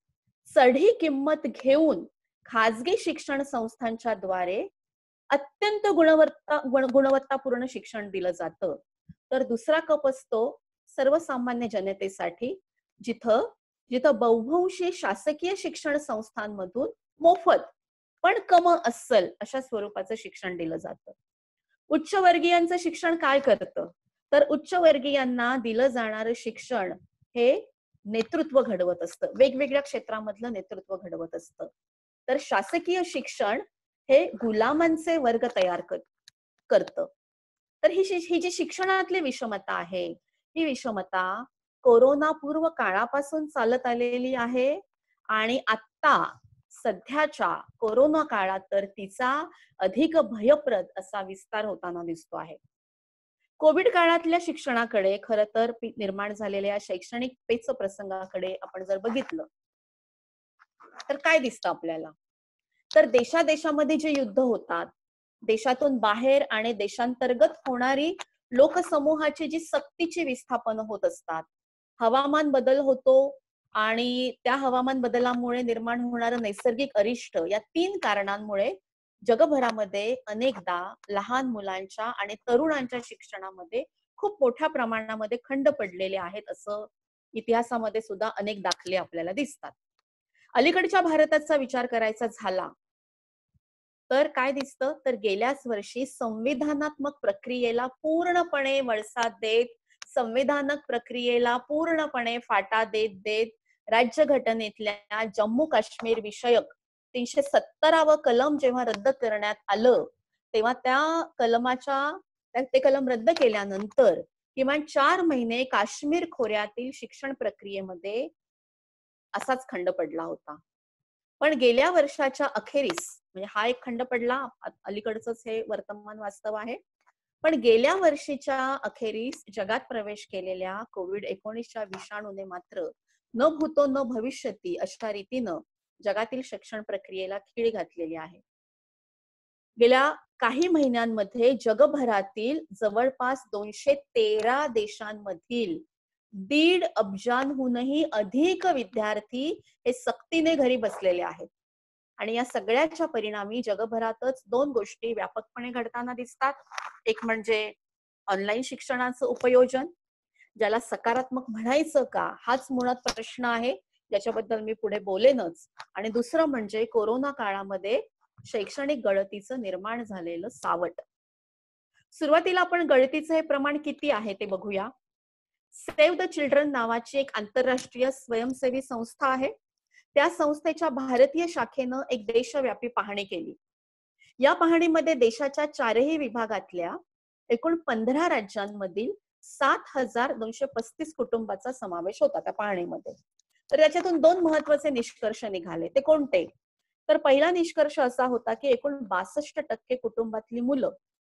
चढी किंमत घेऊन खाजगी शिक्षण संस्थांच्या द्वारे अत्यंत गुणवत्ता गुण गुणवत्तापूर्ण शिक्षण दिलं जातं. तर दुसरा कप असतो सर्वसामान्य जनतेसाठी, जिथं जिथं बहुभंशी शासकीय शिक्षण संस्थांमधून मोफत पण कम अस्सल अशा स्वरूपाचं शिक्षण दिलं जातं. उच्चवर्गीयांचं शिक्षण काय करतं? तर उच्चवर्गीयांना दिलं जाणारं शिक्षण हे नेतृत्व घडवत असतं, वेगवेगळ्या क्षेत्रामधलं नेतृत्व घडवत असतं. तर शासकीय शिक्षण हे गुलामांचे वर्ग तयार करतं. तर ही ही जी शिक्षणातली विषमता आहे, ही विषमता कोरोना पूर्व काळापासून चालत आलेली आहे आणि आता सध्याच्या कोरोना काळात तर तिचा अधिक भयप्रद असा विस्तार होताना दिसतो आहे. कोविड काळातल्या शिक्षणाकडे खरं तर निर्माण झालेल्या शैक्षणिक पेच प्रसंगाकडे आपण जर बघितलं तर काय दिसतं आपल्याला? तर देशादेशामध्ये जे युद्ध होतात, देशातून बाहेर आणि देशांतर्गत होणारी लोकसमूहाची जी सक्तीची विस्थापन होत असतात, हवामान बदल होतो आणि त्या हवामान बदलामुळे निर्माण होणारं नैसर्गिक अरिष्ट, या तीन कारणांमुळे जगभरामध्ये अनेकदा लहान मुलांच्या आणि तरुणांच्या शिक्षणामध्ये खूप मोठ्या प्रमाणामध्ये खंड पडलेले आहेत, असं इतिहासामध्ये सुद्धा अनेक दाखले आपल्याला दिसतात. अलीकडच्या भारताचा विचार करायचा झाला तर काय दिसतं? तर गेल्याच वर्षी संविधानात्मक प्रक्रियेला पूर्णपणे वळसा देत, संविधानिक प्रक्रियेला पूर्णपणे फाटा देत देत राज्यघटनेतल्या जम्मू काश्मीर विषयक तीनशे सत्तरावं कलम जेव्हा रद्द करण्यात आलं, तेव्हा त्या कलमाच्या ते कलम रद्द केल्यानंतर किमान चार महिने काश्मीर खोऱ्यातील शिक्षण प्रक्रियेमध्ये असाच खंड पडला होता. पण गेल्या वर्षाच्या अखेरीस, म्हणजे हा एक खंड पडला, अलीकडचंच हे वर्तमान वास्तव आहे. पण गेल्या वर्षीच्या अखेरीस जगात प्रवेश केलेल्या कोविड एकोणीसच्या विषाणूने मात्र न भूतो न भविष्यती अशा रीतीनं जगातील शिक्षण प्रक्रियेला खीळ घातलेली आहे. गेल्या काही महिन्यांमध्ये जगभरातील जवळपास दोनशे तेरा देशांमधील दीड अब्जांहूनही अधिक विद्यार्थी हे सक्तीने घरी बसलेले आहेत. आणि या सगळ्याच्या परिणामी जगभरातच दोन गोष्टी व्यापकपणे घडताना दिसतात. एक म्हणजे ऑनलाईन शिक्षणाचं उपयोजन, ज्याला सकारात्मक म्हणायचं का हाच मुळात प्रश्न आहे, ज्याच्याबद्दल मी पुढे बोलेनच. आणि दुसरं म्हणजे कोरोना काळामध्ये शैक्षणिक गळतीचं निर्माण झालेलं सावट. सुरुवातीला आपण गळतीचं हे प्रमाण किती आहे ते बघूया. सेव्ह द चिल्ड्रन नावाची एक आंतरराष्ट्रीय स्वयंसेवी संस्था आहे. त्या संस्थेच्या भारतीय शाखेनं एक देशव्यापी पाहणी केली. या पाहणीमध्ये देशाच्या चारही विभागातल्या एकूण पंधरा राज्यांमधील सात हजार दोनशे पस्तीस कुटुंबाचा समावेश होता त्या पाहणीमध्ये. तर याच्यातून दोन महत्वाचे निष्कर्ष निघाले. ते कोणते? तर पहिला निष्कर्ष असा होता की एकूण बासष्ट टक्के कुटुंबातली मुलं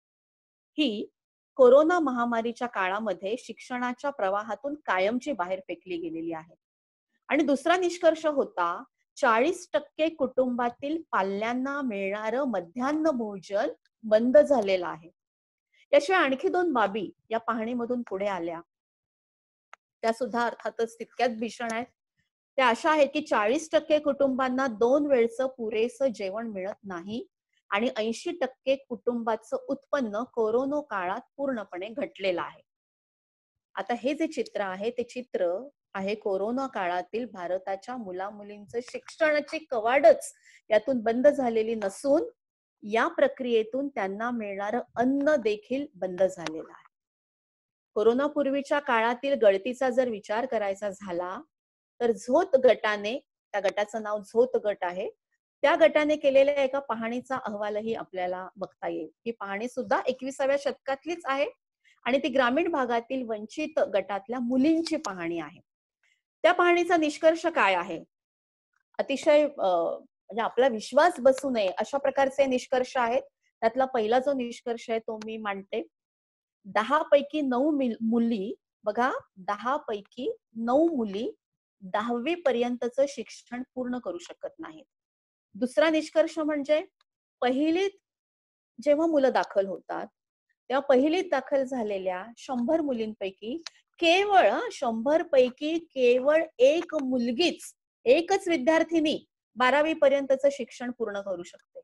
ही कोरोना महामारीच्या काळामध्ये शिक्षणाच्या प्रवाहातून कायमची बाहेर फेकली गेलेली आहे. आणि दुसरा निष्कर्ष होता चाळीस टक्के कुटुंबातील पाल्यांना मिळणारं मध्यान्ह भोजन बंद झालेलं आहे. याशिवाय आणखी दोन बाबी या पाहणीमधून पुढे आल्या, त्या सुद्धा अर्थातच तितक्याच भीषण आहेत. त्या अशा आहेत की चाळीस टक्के कुटुंबांना दोन वेळचं पुरेसं जेवण मिळत नाही आणि ऐंशी टक्के कुटुंबाचं उत्पन्न कोरोना काळात पूर्णपणे घटलेलं आहे. आता हे जे चित्र आहे ते चित्र आहे कोरोना काळातील भारताच्या मुला मुलींचं शिक्षणाची कवाडच यातून बंद झालेली नसून या प्रक्रियेतून त्यांना मिळणारं अन्न देखील बंद झालेलं आहे. कोरोना पूर्वीच्या काळातील गळतीचा जर विचार करायचा झाला तर झोत गटाने, त्या गटाचं नाव झोत गट आहे, त्या गटाने केलेल्या एका पाहणीचा अहवालही आपल्याला बघता येईल. ही पाहणी सुद्धा एकविसाव्या शतकातलीच आहे आणि ती ग्रामीण भागातील वंचित गटातल्या मुलींची पाहणी आहे. त्या पाहणीचा निष्कर्ष काय आहे? अतिशय म्हणजे आपला विश्वास बसू नये अशा प्रकारचे निष्कर्ष आहेत. त्यातला पहिला जो निष्कर्ष आहे तो मी मांडते. दहा पैकी नऊ मुली, बघा, दहा पैकी नऊ मुली दहावी पर्यंतचं शिक्षण पूर्ण करू शकत नाहीत. दुसरा निष्कर्ष म्हणजे पहिलीत जेव्हा मुलं दाखल होतात तेव्हा पहिलीत दाखल झालेल्या शंभर मुलींपैकी केवळ शंभर पैकी केवळ एक मुलगीच एकच विद्यार्थिनी बारावी पर्यंतचं शिक्षण पूर्ण करू शकते.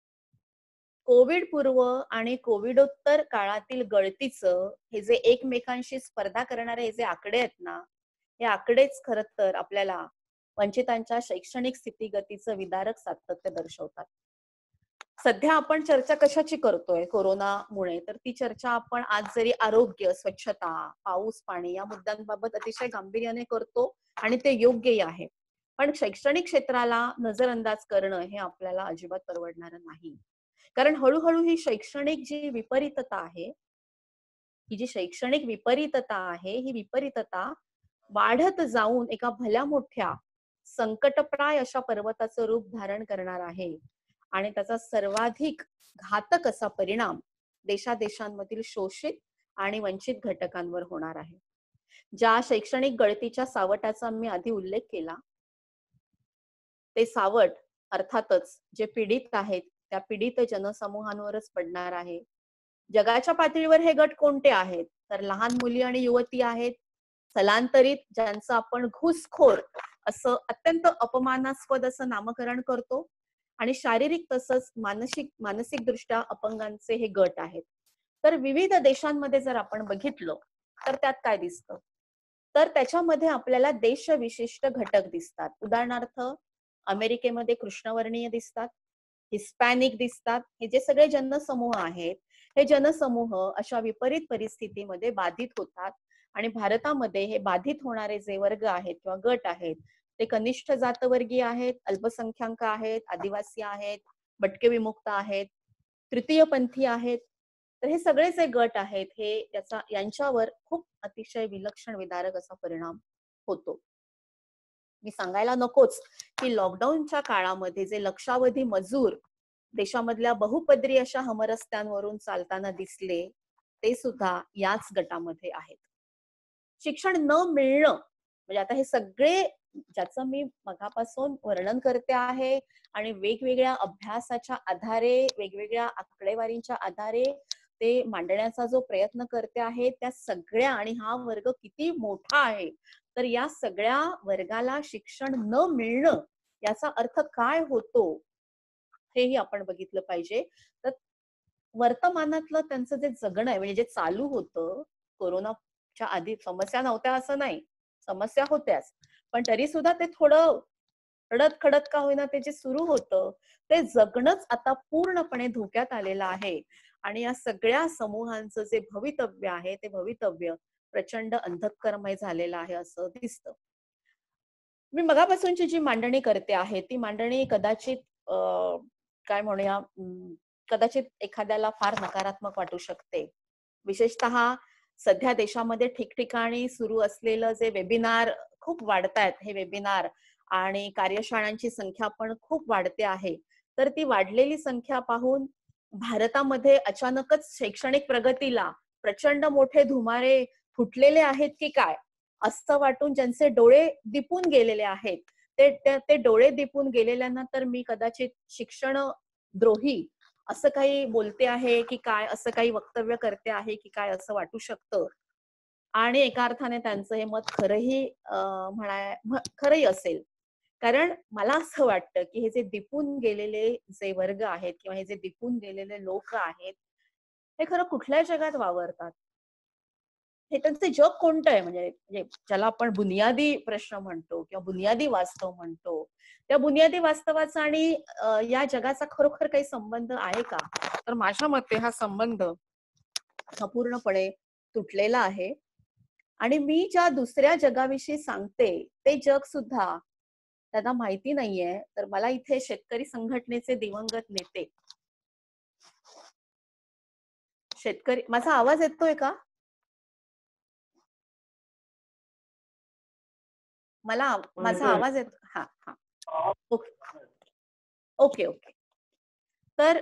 कोविड पूर्व आणि कोविडोत्तर काळातील गळतीचं हे जे एकमेकांशी स्पर्धा करणारे हे जे आकडे आहेत ना, हे आकडेच खरं तर आपल्याला वंचितांच्या शैक्षणिक स्थितीगतीचं विदारक सातत्य दर्शवतात. सध्या आपण चर्चा कशाची करतोय कोरोनामुळे, तर ती चर्चा आपण आज जरी आरोग्य, स्वच्छता, पाऊस पाणी या मुद्द्यांबाबत अतिशय गांभीर्याने करतो आणि ते योग्यही आहे. पण शैक्षणिक क्षेत्राला नजरअंदाज करणं हे आपल्याला अजिबात परवडणारं नाही. कारण हळूहळू ही शैक्षणिक जी विपरीतता आहे, ही जी शैक्षणिक विपरीतता आहे, ही विपरीतता वाढत जाऊन एका भल्या मोठ्या संकटप्राय अशा पर्वताचं रूप धारण करणार आहे. आणि त्याचा सर्वाधिक घातक असा परिणाम देशादेशांमधील शोषित आणि वंचित घटकांवर होणार आहे. ज्या शैक्षणिक गळतीच्या सावटाचा मी आधी उल्लेख केला, ते सावट अर्थातच जे पीडित आहेत त्या पीडित जनसमूहांवरच पडणार आहे. जगाच्या पातळीवर हे गट कोणते आहेत, तर लहान मुली आणि युवती आहेत, स्थलांतरित ज्यांचं आपण घुसखोर असं अत्यंत अपमानास्पद असं नामकरण करतो, आणि शारीरिक तसंच मानसिक मानसिक दृष्ट्या अपंगांचे हे गट आहेत. तर विविध देशांमध्ये जर आपण बघितलं तर त्यात काय दिसतं, तर त्याच्यामध्ये आपल्याला देशविशिष्ट घटक दिसतात. उदाहरणार्थ अमेरिकेमध्ये कृष्णवर्णीय दिसतात, हिस्पॅनिक दिसतात. हे जे सगळे जनसमूह आहेत, हे जनसमूह अशा विपरीत परिस्थितीमध्ये बाधित होतात. आणि भारतामध्ये हे बाधित होणारे जे वर्ग आहेत किंवा गट आहेत, ते कनिष्ठ जातवर्गीय आहेत, अल्पसंख्याक आहेत, आदिवासी आहेत, भटके विमुक्त आहेत, तृतीयपंथी आहेत. तर हे सगळे जे गट आहेत, हे त्याचा यांच्यावर खूप अतिशय विलक्षण विदारक असा परिणाम होतो. मी सांगायला नकोच की लॉकडाऊनच्या काळामध्ये जे लक्षावधी मजूर देशामधल्या बहुपदरी अशा हमरस्त्यांवरून चालताना दिसले, ते सुद्धा याच गटामध्ये आहेत. शिक्षण न मिळणं म्हणजे आता हे सगळे ज्याचं मी मगापासून वर्णन करते आहे आणि वेगवेगळ्या अभ्यासाच्या आधारे, वेगवेगळ्या आकडेवारींच्या आधारे ते मांडण्याचा जो प्रयत्न करते आहे, त्या सगळ्या, आणि हा वर्ग किती मोठा आहे, तर या सगळ्या वर्गाला शिक्षण न मिळणं याचा अर्थ काय होतो हेही आपण बघितलं पाहिजे. तर वर्तमानातलं त्यांचं जे जगणं आहे, म्हणजे जे चालू होतं कोरोनाच्या आधी, समस्या नव्हत्या असं नाही, समस्या होत्याच, पण तरी सुद्धा ते थोडं रडत खडत का होईना ते जे सुरू होतं ते जगणंच आता पूर्णपणे धोक्यात आलेलं आहे. आणि या सगळ्या समूहांचं जे भवितव्य आहे, ते भवितव्य प्रचंड अंधकारमय झालेलं आहे असं दिसतं. मी मगापासूनची जी मांडणी करते आहे, ती मांडणी कदाचित अं, काय म्हणूया, कदाचित एखाद्याला फार नकारात्मक वाटू शकते. विशेषतः सध्या देशामध्ये ठिकठिकाणी सुरू असलेलं जे वेबिनार खूप वाढतायत, हे वेबिनार आणि कार्यशाळांची संख्या पण खूप वाढते आहे. तर ती वाढलेली संख्या पाहून भारतामध्ये अचानकच शैक्षणिक प्रगतीला प्रचंड मोठे धुमारे फुटलेले आहेत की काय, असं वाटून ज्यांचे डोळे दिपून गेलेले आहेत, ते ते डोळे दिपून गेलेल्यांना तर मी कदाचित शिक्षण द्रोही असं काही बोलते आहे की काय, असं काही वक्तव्य करते आहे की काय, असं वाटू शकतं. आणि एका अर्थाने त्यांचं हे मत खरंही म्हणाय खरंही असेल. कारण मला असं वाटतं की हे जे दिपून गेलेले जे वर्ग आहेत किंवा हे जे दिपून गेलेले लोक आहेत, हे खरं कुठल्या जगात वावरतात, हे त्यांचं जग कोणतं आहे, म्हणजे ज्याला आपण बुनियादी प्रश्न म्हणतो किंवा बुनियादी वास्तव म्हणतो, त्या बुनियादी वास्तवाचा आणि या जगाचा खरोखर काही संबंध आहे का, तर माझ्या मते हा संबंध हा पूर्णपणे तुटलेला आहे. आणि मी ज्या दुसऱ्या जगाविषयी सांगते ते जग सुद्धा त्यांना माहिती नाहीये. तर मला इथे शेतकरी संघटनेचे दिवंगत नेते, शेतकरी, माझा आवाज येतोय का? मला माझा आवाज येतो? हा हा ओके ओके ओके. तर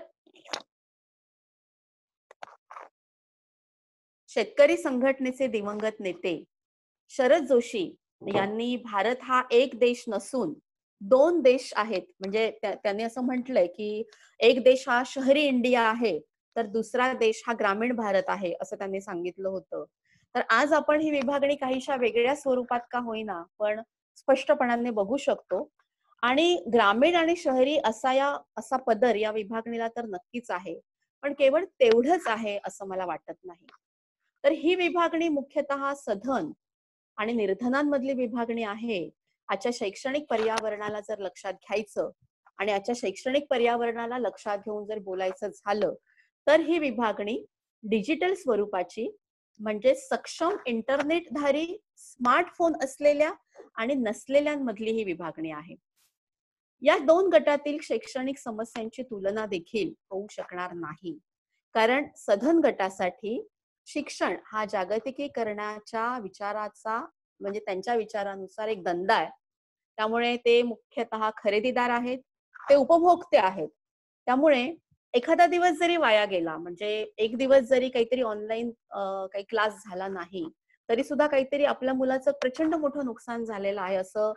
शेतकरी संघटनेचे दिवंगत नेते शरद जोशी यांनी भारत हा एक देश नसून दोन देश आहेत, म्हणजे त्यांनी असं म्हटलंय की एक देश हा शहरी इंडिया आहे, तर दुसरा देश हा ग्रामीण भारत आहे, असं त्यांनी सांगितलं होतं. तर आज आपण ही विभागणी काहीशा वेगळ्या स्वरूपात का होईना पण स्पष्टपणाने बघू शकतो. आणि ग्रामीण आणि शहरी असा या असा पदर या विभागणीला तर नक्कीच आहे. पण केवळ तेवढंच आहे असं मला वाटत नाही. तर ही विभागणी मुख्यतः सधन आणि निर्धनांमधली विभागणी आहे. आजच्या शैक्षणिक पर्यावरणाला जर लक्षात घ्यायचं आणि आजच्या शैक्षणिक पर्यावरणाला लक्षात घेऊन जर बोलायचं झालं, तर ही विभागणी डिजिटल स्वरूपाची म्हणजे सक्षम इंटरनेटधारी स्मार्टफोन असलेल्या आणि नसलेल्यांमधली ही विभागणी आहे. या दोन गटातील शैक्षणिक समस्यांची तुलना देखील होऊ शकणार नाही. कारण सधन गटासाठी शिक्षण हा जागतिकीकरणाच्या विचाराचा म्हणजे त्यांच्या विचारानुसार एक धंदा आहे. त्यामुळे ते मुख्यतः खरेदीदार आहेत, ते उपभोक्ते आहेत. त्यामुळे एखादा दिवस जरी वाया गेला म्हणजे एक दिवस जरी काहीतरी ऑनलाईन काही क्लास झाला नाही, तरी सुद्धा काहीतरी आपल्या मुलाचं प्रचंड मोठं नुकसान झालेलं आहे असं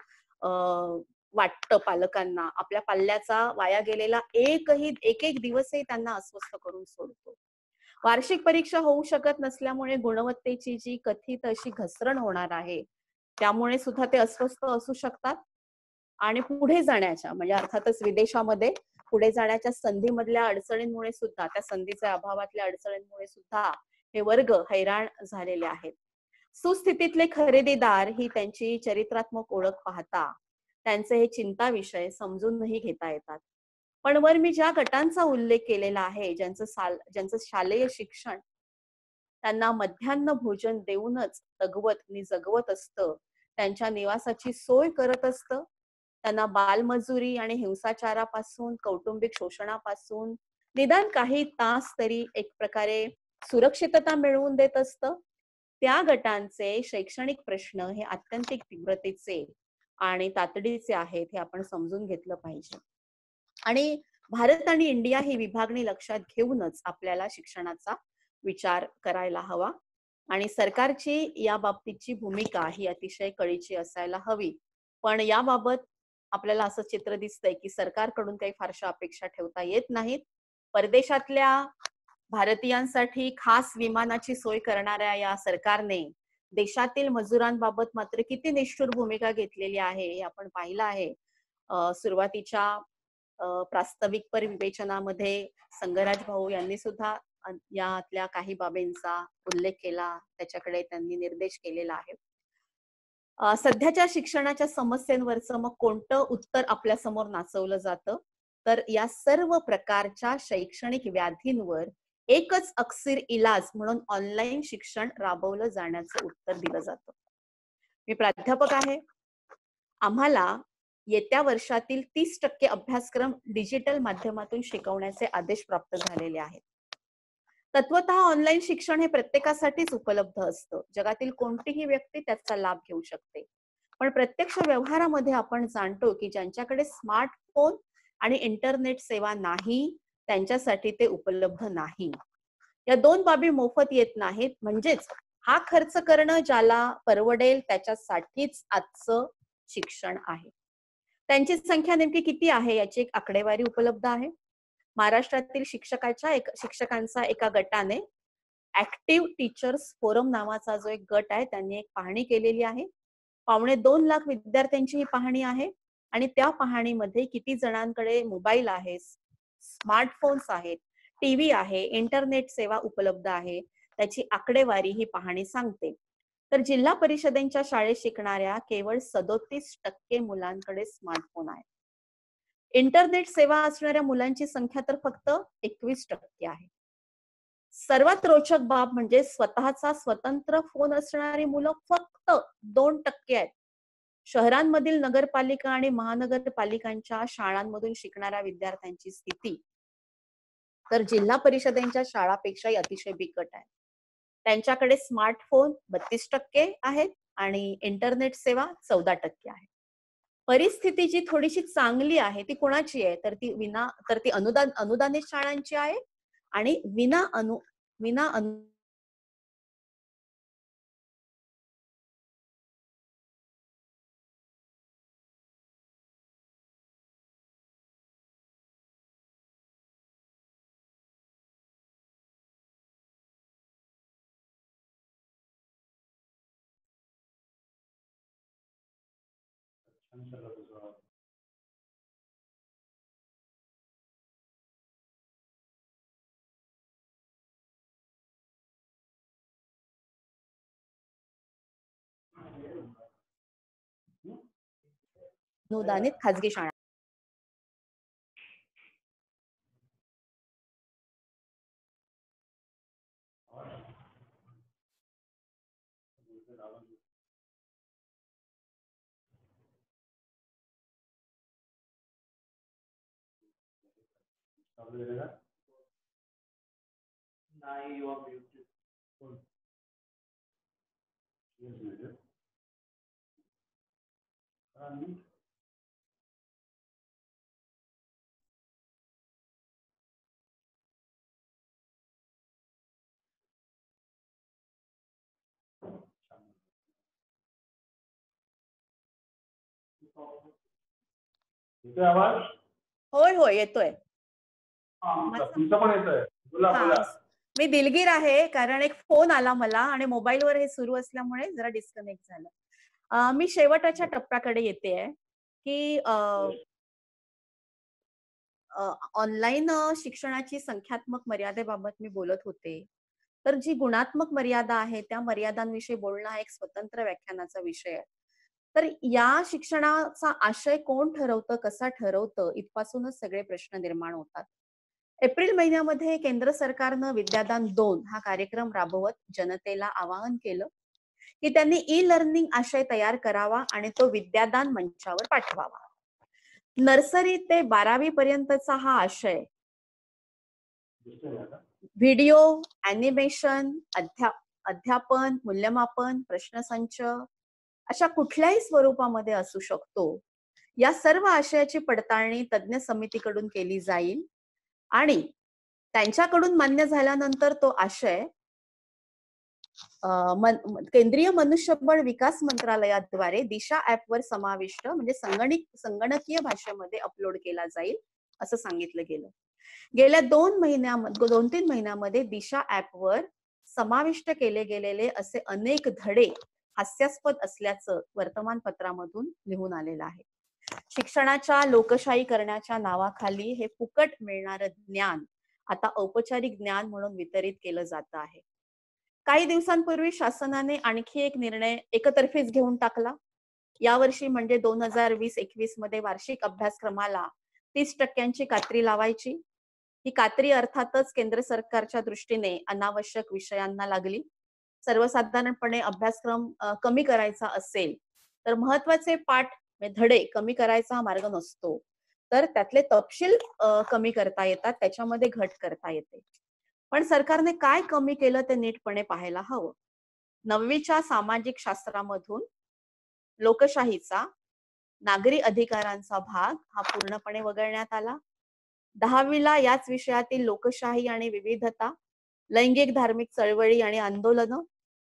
अ, वाटतं पालकांना. आपल्या पाल्याचा वाया गेलेला एकही एक एक दिवसही त्यांना अस्वस्थ करून सोडतो. वार्षिक परीक्षा होऊ शकत नसल्यामुळे गुणवत्तेची जी कथित अशी घसरण होणार आहे, त्यामुळे सुद्धा ते अस्वस्थ असू शकतात. आणि पुढे जाण्याच्या म्हणजे अर्थातच विदेशामध्ये पुढे जाण्याच्या संधीमधल्या अडचणींमुळे सुद्धा, त्या संधीच्या अभावातल्या अडचणींमुळे सुद्धा हे वर्ग हैराण झालेले आहेत. सुस्थितीतले खरेदीदार ही त्यांची चरित्रात्मक ओळख पाहता त्यांचे हे चिंता विषय समजूनही घेता येतात. पण वर मी ज्या गटांचा उल्लेख केलेला आहे, ज्यांचं साल ज्यांचं शालेय शिक्षण त्यांना मध्यान्ह भोजन देऊनच तगवत नि जगवत असतं, त्यांच्या निवासाची सोय करत असतं, त्यांना बालमजुरी आणि हिंसाचारापासून, कौटुंबिक शोषणापासून निदान काही तास तरी एक प्रकारे सुरक्षितता मिळवून देत असतं. त्या गटांचे शैक्षणिक प्रश्न हे आत्यंतिक तीव्रतेचे आणि तातडीचे आहेत हे आपण समजून घेतलं पाहिजे. आणि भारत आणि इंडिया ही विभागणी लक्षात घेऊनच आपल्याला शिक्षणाचा विचार करायला हवा. आणि सरकारची या बाबतीतची भूमिका ही अतिशय कळीची असायला हवी. पण याबाबत आपल्याला असं चित्र दिसतंय की सरकारकडून काही फारशा अपेक्षा ठेवता येत नाहीत. परदेशातल्या भारतीयांसाठी खास विमानाची सोय करणाऱ्या या सरकारने देशातील मजुरांबाबत मात्र किती निष्ठुर भूमिका घेतलेली आहे हे आपण पाहिलं आहे. सुरुवातीच्या प्रास्ताविकपर विवेचनामध्ये संगराज भाऊ यांनी सुद्धा यातल्या काही बाबींचा उल्लेख केला, त्याच्याकडे त्यांनी निर्देश केलेला आहे. सध्याच्या शिक्षणाच्या समस्यांवरचं मग कोणतं उत्तर आपल्या समोर नाचवलं जातं, तर या सर्व प्रकारच्या शैक्षणिक व्याधींवर एकच अक्सीर इलाज म्हणून ऑनलाईन शिक्षण राबवलं जाण्याचं उत्तर दिलं जातं. मी प्राध्यापक आहे. आम्हाला येत्या वर्षातील तीस टक्के अभ्यासक्रम डिजिटल माध्यमातून शिकवण्याचे आदेश प्राप्त झालेले आहेत. तत्वतः ऑनलाईन शिक्षण हे प्रत्येकासाठीच उपलब्ध असतं. जगातील कोणतीही व्यक्ती त्याचा लाभ घेऊ शकते. पण प्रत्यक्ष व्यवहारामध्ये आपण जाणतो की ज्यांच्याकडे स्मार्टफोन आणि इंटरनेट सेवा नाही, त्यांच्यासाठी ते उपलब्ध नाही. या दोन बाबी मोफत येत नाहीत. म्हणजेच हा खर्च करणं ज्याला परवडेल त्याच्यासाठीच आजचं शिक्षण आहे. त्यांची संख्या नेमकी किती आहे याची एक आकडेवारी उपलब्ध आहे. महाराष्ट्रातील शिक्षकाच्या एक शिक्षकांचा एका गटाने ऍक्टिव्ह टीचर्स फोरम नावाचा जो एक गट आहे त्यांनी एक पाहणी केलेली आहे. पावणे दोन लाख विद्यार्थ्यांची ही पाहणी आहे. आणि त्या पाहणीमध्ये किती जणांकडे मोबाईल आहे, स्मार्टफोन्स आहेत, टीव्ही आहे, इंटरनेट सेवा उपलब्ध आहे, त्याची आकडेवारी ही पाहणी सांगते. तर जिल्हा परिषदेच्या शाळेत शिकणाऱ्या केवळ सदोतीस टक्के मुलांकडे स्मार्टफोन आहे. इंटरनेट सेवा असणाऱ्या मुलांची संख्या तर फक्त एकवीस टक्के आहे. सर्वात रोचक बाब म्हणजे स्वतःचा स्वतंत्र फोन असणारी मुलं फक्त दोन टक्के आहेत. शहरांमधील नगरपालिका आणि महानगरपालिकांच्या शाळांमधून शिकणाऱ्या विद्यार्थ्यांची स्थिती तर जिल्हा परिषदेच्या शाळापेक्षाही अतिशय बिकट आहे. त्यांच्याकडे स्मार्टफोन बत्तीस टक्के आहेत आणि इंटरनेट सेवा चौदा टक्के आहे. परिस्थिती जी थोडीशी चांगली आहे ती कोणाची आहे, तर ती विना तर ती अनुदान अनुदानित शाळांची आहे आणि विना अनु विना अनु अनुदानित खाजगी शाळा नाही यू आर म्यूटेड. येतोय आवाज? होय होय येतोय. तुमचा पण येतोय. बोला बोला. मी दिलगीर आहे कारण एक फोन आला मला आणि मोबाईलवर हे सुरू असल्यामुळे जरा डिस्कनेक्ट झालं. मी शेवटच्या टप्प्याकडे येते की ऑनलाईन शिक्षणाची संख्यात्मक मर्यादेबाबत मी बोलत होते. तर जी गुणात्मक मर्यादा आहे त्या मर्यादांविषयी बोलणं हा एक स्वतंत्र व्याख्यानाचा विषय आहे. तर या शिक्षणाचा आशय कोण ठरवतं, कसा ठरवतं, इथपासूनच सगळे प्रश्न निर्माण होतात. एप्रिल महिन्यामध्ये केंद्र सरकारनं विद्यादान दोन हा कार्यक्रम राबवत जनतेला आवाहन केलं की त्यांनी ई लर्निंग आशय तयार करावा आणि तो विद्यादान मंचावर पाठवावा. नर्सरी ते बारावी पर्यंतचा हा आशय व्हिडिओ, अॅनिमेशन, अध्या अध्यापन, मूल्यमापन, प्रश्नसंच अशा कुठल्याही स्वरूपामध्ये असू शकतो. या सर्व आशयाची पडताळणी तज्ञ समितीकडून केली जाईल आणि त्यांच्याकडून मान्य झाल्यानंतर तो आशय केंद्रीय मनुष्यबळ विकास मंत्रालयाद्वारे दिशा ऍपवर समाविष्ट म्हणजे संगणक संगणकीय भाषेमध्ये अपलोड केला जाईल असं सांगितलं गेलं. गेल्या दोन महिन्यामध्ये दोन तीन महिन्यामध्ये दिशा ऍपवर समाविष्ट केले गेलेले असे अनेक धडे हास्यास्पद असल्याचं वर्तमानपत्रामधून लिहून आलेलं आहे. शिक्षणाच्या लोकशाही करण्याच्या नावाखाली हे फुकट मिळणारं ज्ञान आता औपचारिक ज्ञान म्हणून वितरित केलं जात आहे. काही दिवसांपूर्वी शासनाने आणखी एक निर्णय एकतर्फीच घेऊन टाकला. यावर्षी म्हणजे दोन हजार वीस एकवीस मध्ये वार्षिक अभ्यासक्रमाला तीस टक्क्यांची कात्री लावायची. ही कात्री अर्थातच केंद्र सरकारच्या दृष्टीने अनावश्यक विषयांना लागली. सर्वसाधारणपणे अभ्यासक्रम कमी करायचा असेल तर महत्वाचे पाठ धडे कमी करायचा हा मार्ग नसतो, तर त्यातले तपशील कमी करता येतात, त्याच्यामध्ये घट करता येते. पण सरकारने काय कमी केलं ते नीटपणे पाहायला हवं. नववीच्या सामाजिक शास्त्रामधून लोकशाहीचा नागरी अधिकारांचा भाग हा पूर्णपणे वगळण्यात आला. दहावीला याच विषयातील लोकशाही आणि विविधता, लैंगिक धार्मिक चळवळी आणि आंदोलनं,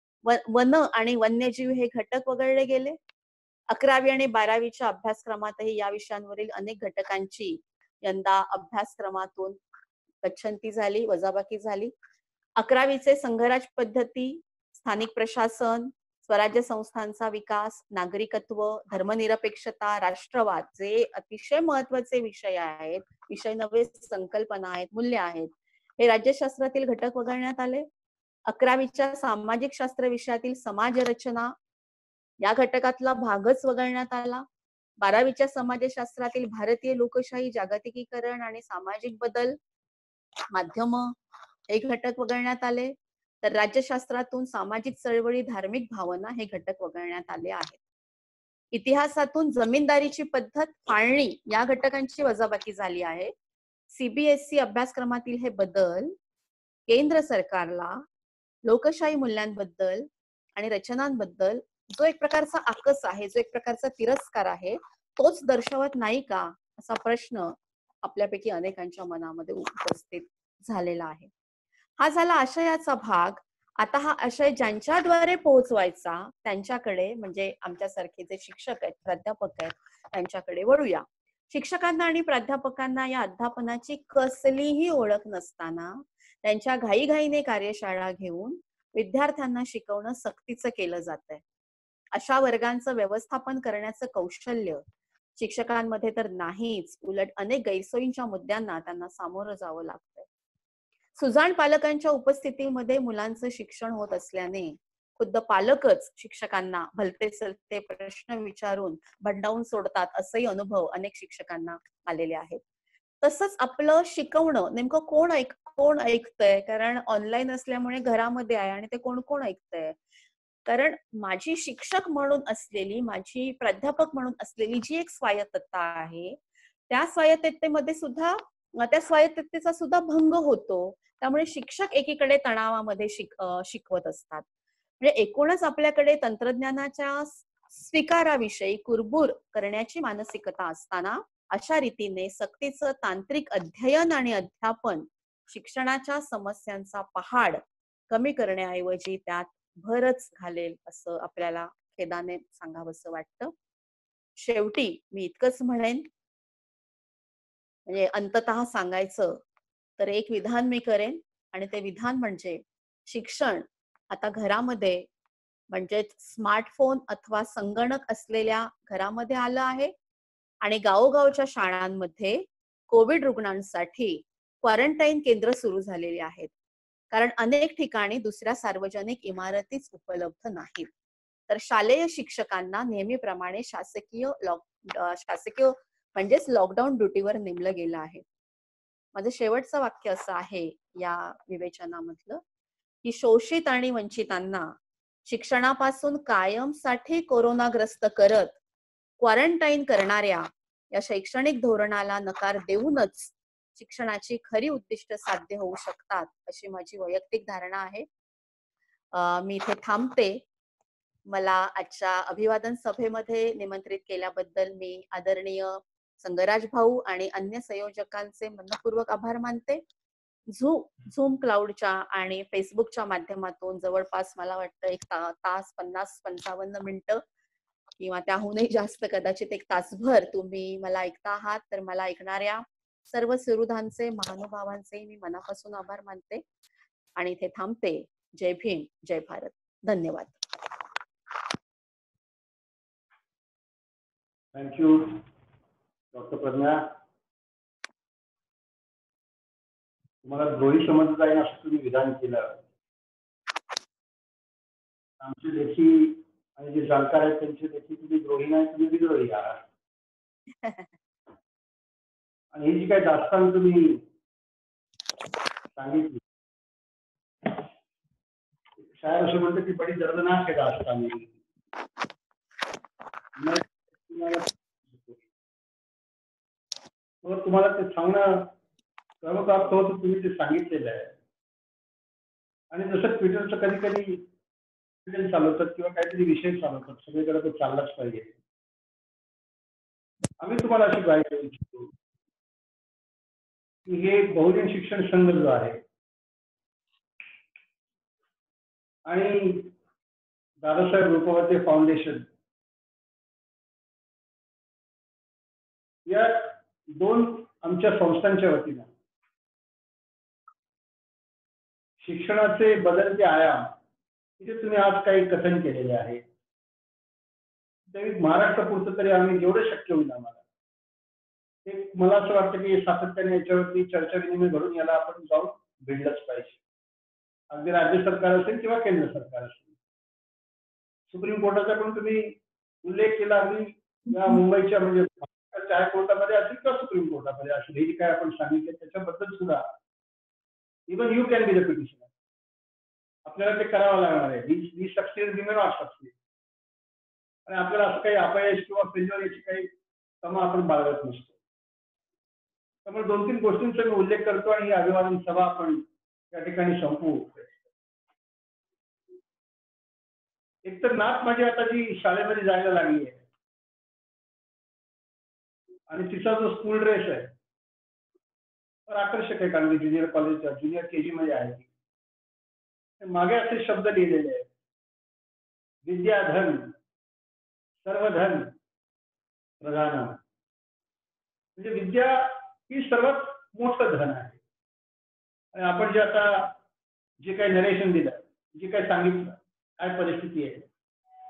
वन आणि वन्यजीव हे घटक वगळले गेले. अकरावी आणि बारावीच्या अभ्यासक्रमातही या विषयांवरील अनेक घटकांची यंदा अभ्यासक्रमातून गच्छंती झाली, वजाबाकी झाली. अकरावीचे संघराज पद्धती, स्थानिक प्रशासन, स्वराज्य संस्थांचा विकास, नागरिकत्व, धर्मनिरपेक्षता, राष्ट्रवाद जे अतिशय महत्वाचे विषय आहेत, विषय नव्हे संकल्पना आहेत, मूल्य आहेत, हे राज्यशास्त्रातील घटक वगळण्यात आले. अकरावीच्या सामाजिक शास्त्र विषयातील समाज रचना या घटकातला भागच वगळण्यात आला. बारावीच्या समाजशास्त्रातील भारतीय लोकशाही, जागतिकीकरण आणि सामाजिक बदल, माध्यम हे घटक वगळण्यात आले. तर राज्यशास्त्रातून सामाजिक चळवळी, धार्मिक भावना हे घटक वगळण्यात आले आहेत. इतिहासातून जमीनदारीची पद्धत, फाळणी या घटकांची वजाबाकी झाली आहे. सीबीएसई अभ्यासक्रमातील हे बदल केंद्र सरकारला लोकशाही मूल्यांबद्दल आणि रचनांबद्दल जो एक प्रकारचा आकस आहे, जो एक प्रकारचा तिरस्कार आहे, तोच दर्शवत नाही का असा प्रश्न आपल्यापैकी अनेकांच्या मनामध्ये उपस्थित झालेला आहे. हा झाला आशयाचा भाग. आता हा आशय ज्यांच्याद्वारे पोहोचवायचा त्यांच्याकडे म्हणजे आमच्यासारखे जे शिक्षक आहेत, प्राध्यापक आहेत, त्यांच्याकडे वळूया. शिक्षकांना आणि प्राध्यापकांना या अध्यापनाची कसलीही ओळख नसताना त्यांच्या घाईघाईने कार्यशाळा घेऊन विद्यार्थ्यांना शिकवणं सक्तीचं केलं जात आहे. अशा वर्गांचं व्यवस्थापन करण्याचं कौशल्य शिक्षकांमध्ये तर नाहीच, उलट अनेक गैरसोयींच्या मुद्द्यांना त्यांना सामोरं जावं लागतंय. सुजाण पालकांच्या उपस्थितीमध्ये मुलांचं शिक्षण होत असल्याने खुद्द पालकच शिक्षकांना भलते सलते प्रश्न विचारून भंडावून सोडतात असेही अनुभव अनेक शिक्षकांना आलेले आहेत. तसंच आपलं शिकवणं नेमकं कोण ऐक कोण ऐकतंय, कारण ऑनलाईन असल्यामुळे घरामध्ये आहे आणि ते कोण कोण ऐकतंय. कारण माझी शिक्षक म्हणून असलेली, माझी प्राध्यापक म्हणून असलेली जी एक स्वायत्तता आहे, त्या स्वायत्ततेमध्ये सुद्धा त्या स्वायत्ततेचा सुद्धा भंग होतो. त्यामुळे शिक्षक एकीकडे तणावामध्ये शिक शिकवत असतात. म्हणजे एकूणच आपल्याकडे तंत्रज्ञानाच्या स्वीकाराविषयी कुरबुर करण्याची मानसिकता असताना अशा रीतीने सक्तीचं तांत्रिक अध्ययन आणि अध्यापन शिक्षणाच्या समस्यांचा पहाड कमी करण्याऐवजी त्यात भरच घालेल असं आपल्याला खेदाने सांगावंसं वाटतं. शेवटी मी इतकंच म्हणेन, म्हणजे अंततः सांगायचं तर एक विधान मी करेन आणि ते विधान म्हणजे शिक्षण आता घरामध्ये म्हणजेच स्मार्टफोन अथवा संगणक असलेल्या घरामध्ये आलं आहे आणि गावोगावच्या शाळांमध्ये कोविड रुग्णांसाठी क्वारंटाईन केंद्र सुरू झालेली आहेत. कारण अनेक ठिकाणी दुसऱ्या सार्वजनिक इमारतीच उपलब्ध नाहीत. तर शालेय शिक्षकांना नेहमीप्रमाणे शासकीय लॉक शासकीय म्हणजेच लॉकडाऊन ड्युटीवर नेमलं गेलं आहे. माझं शेवटचं वाक्य असं आहे या विवेचनामधलं, की शोषित आणि वंचितांना शिक्षणापासून कायमसाठी कोरोनाग्रस्त करत क्वारंटाईन करणाऱ्या या शैक्षणिक धोरणाला नकार देऊनच शिक्षणाची खरी उद्दिष्ट साध्य होऊ शकतात अशी माझी वैयक्तिक धारणा आहे. मी इथे थांबते. मला आजच्या अभिवादन सभेमध्ये निमंत्रित केल्याबद्दल मी आदरणीय संगराज भाऊ आणि अन्य संयोजकांचे मनपूर्वक आभार मानते. झूम झूम क्लाउडच्या आणि फेसबुकच्या माध्यमातून जवळपास मला वाटतं एक ता, तास पन्नास पंचावन्न मिनिटं किंवा त्याहूनही जास्त कदाचित एक तासभर तुम्ही मला ऐकता आहात. तर मला ऐकणाऱ्या सर्व सुहृदांचे महानुभावांचे मी मनापासून आभार मानते आणि इथे थांबते. जय भीम, जय भारत. धन्यवाद. Thank you doctor Pragya. तुम्हाला द्रोही समजलं जाईल असं तुम्ही विधान केलं. आमचे लेखी आणि जे जाणकार आहेत त्यांचे लेखी तुम्ही द्रोही नाही, तुम्ही विद्रोही आहात. आणि ही जी काही दास्तान तुम्ही सांगितली, शायर असं म्हणतं की बडी दर्दनाक आहे दास्तान. तुम्हाला ते सांगणं सर्वप्राप्त होतं, तुम्ही ते सांगितलेलं आहे. आणि जसं ट्विटरचं कधी कधी चालवतात किंवा काहीतरी विषय चालवतात, सगळीकडे तो चाललाच पाहिजे. आम्ही तुम्हाला अशी ग्वाही देऊ इच्छितो की हे बहुजन शिक्षण संघ जो आहे आणि दादासाहेब रुपवते फाउंडेशन या दोन आमच्या संस्थांच्या वतीनं शिक्षणाचे बदलते आयाम तिथे तुम्ही आज काही कथन केलेले आहे. महाराष्ट्रापुरतं तरी आम्ही जेवढं शक्य होईल आम्हाला ते, मला असं वाटतं की सातत्याने याच्यावरती चर्चा विनिमय घडून याला आपण जाऊन भिडलंच पाहिजे. अगदी राज्य सरकार असेल किंवा केंद्र सरकार असेल. सुप्रीम कोर्टाचा पण तुम्ही उल्लेख केला, अगदी या मुंबईच्या म्हणजे हायकोर्टामध्ये असेल किंवा सुप्रीम कोर्टामध्ये असेल, हे जे काय आपण सांगितले त्याच्याबद्दल सुद्धा even you can be the petitioner. आपल्याला ते करावं लागणार आहे. We success, we may not success. आणि आपल्याला असं काही अपयश किंवा फेल्युअर याची काही तमा आपण बाळगत नसतो. त्यामुळे दोन तीन गोष्टींचा मी उल्लेख करतो आणि ही अभिवादन सभा आपण त्या ठिकाणी संपवू. एक तर नात माझी आता जी शाळेमध्ये जायला लागली आहे आणि तिचा जो स्कूल ड्रेस आहे तर आकर्षक आहे, कारण ज्युनियर कॉलेजच्या ज्युनियर के जी मध्ये आहे. मागे असे शब्द लिहिलेले आहेत, विद्याधन सर्वधन प्रधान. म्हणजे विद्या ही सर्वात मोठं धन आहे. आणि आपण जे आता जे काही नरेशन दिलं, जे काही सांगितलं काय परिस्थिती आहे,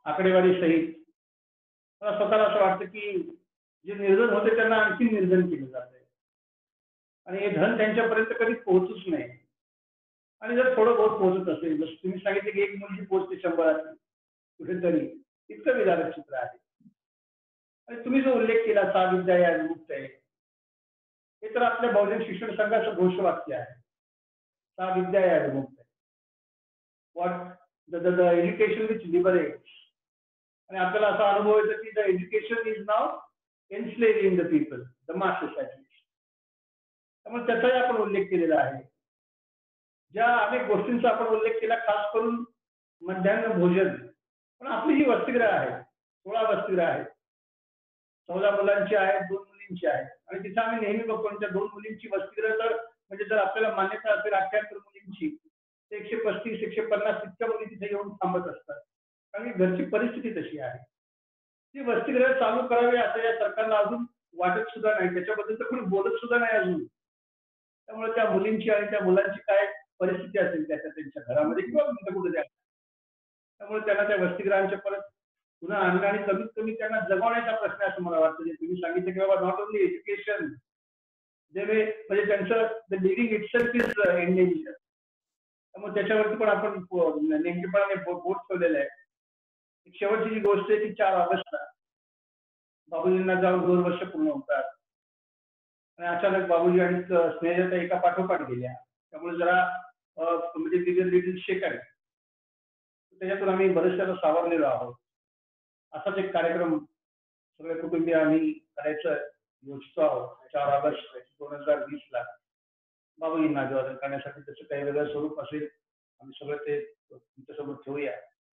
आकडेवारी सहित मला स्वतःला असं वाटतं की जे निर्धन होते त्यांना आणखी निर्धन केलं जातंय आणि हे धन त्यांच्यापर्यंत कधी पोहोचूच नाही. आणि जर थोडं बहुत पोहोचत असेल, जसं तुम्ही सांगितलं की एक मुलगी पोहोचते शंभरात कुठेतरी, इतकं विधारक चित्र आहे. आणि तुम्ही जो उल्लेख केला सा विद्या या विमुक्त आहे, हे तर आपल्या बहुजन शिक्षण संघाचं घोषवाक्य आहे. सा विद्या या विमुक्त आहे. What the the education which liberates. आणि आपल्याला असा अनुभव येतो की the education is now enslaving the people, the masses at least. त्यामुळे त्याचाही आपण उल्लेख केलेला आहे. ज्या अनेक गोष्टींचा आपण उल्लेख केला, खास करून मध्यान्ह भोजन. पण आपली जी वसतिगृह आहे, सोळा वसतिगृह आहेत, चौदा मुलांची आहेत, दोन मुलींची आहेत. आणि तिथं आम्ही नेहमी बघतो त्या दोन मुलींची वसतिगृह तर म्हणजे जर आपल्याला मान्यता असेल अठ्ठ्याहत्तर मुलींची, तर एकशे पस्तीस एकशे पन्नास इतक्या मुली तिथे येऊन थांबत असतात. कारण की घरची परिस्थिती तशी आहे. ती वसतिगृह चालू करावी असं या सरकारला अजून वाटत सुद्धा नाही. त्याच्याबद्दल तर कोणी बोलत सुद्धा नाही अजून. त्यामुळे त्या मुलींची आणि त्या मुलांची काय परिस्थिती असेल त्याच्या त्यांच्या घरामध्ये किंवा कुठे कुठे द्या. त्यामुळे त्यांना त्या वसतिगृहांच्या परत पुन्हा आणणं आणि कमीत कमी त्यांना जगवण्याचा प्रश्न आहे असं मला वाटतं. जे तुम्ही सांगितलं की बाबा नॉट ओन्ली एज्युकेशन, जे म्हणजे त्यांचं the living itself is endanger. त्यामुळे त्याच्यावरती पण आपण नेमकेपणाने बोट ठेवलेलं आहे. एक शेवटची जी गोष्ट आहे ती चार ऑगस्टला बाबूजींना जाऊन दोन वर्ष पूर्ण होतात आणि अचानक बाबूजी आणि स्नेहलता एका पाठोपाठ गेल्या. त्यामुळे जरा म्हणजे लिटल लिटल शेक आहे. त्याच्यातून आम्ही बरेचशा सावरलेलो आहोत. असाच एक कार्यक्रम सगळे कुटुंबीय आम्ही करायचं योजितो आहोत चार ऑगस्ट दोन हजार वीस ला बाबूजींना अभिवादन करण्यासाठी. त्याचं काही वेगळं स्वरूप असेल आम्ही सगळं ते तुमच्यासोबत ठेवूया.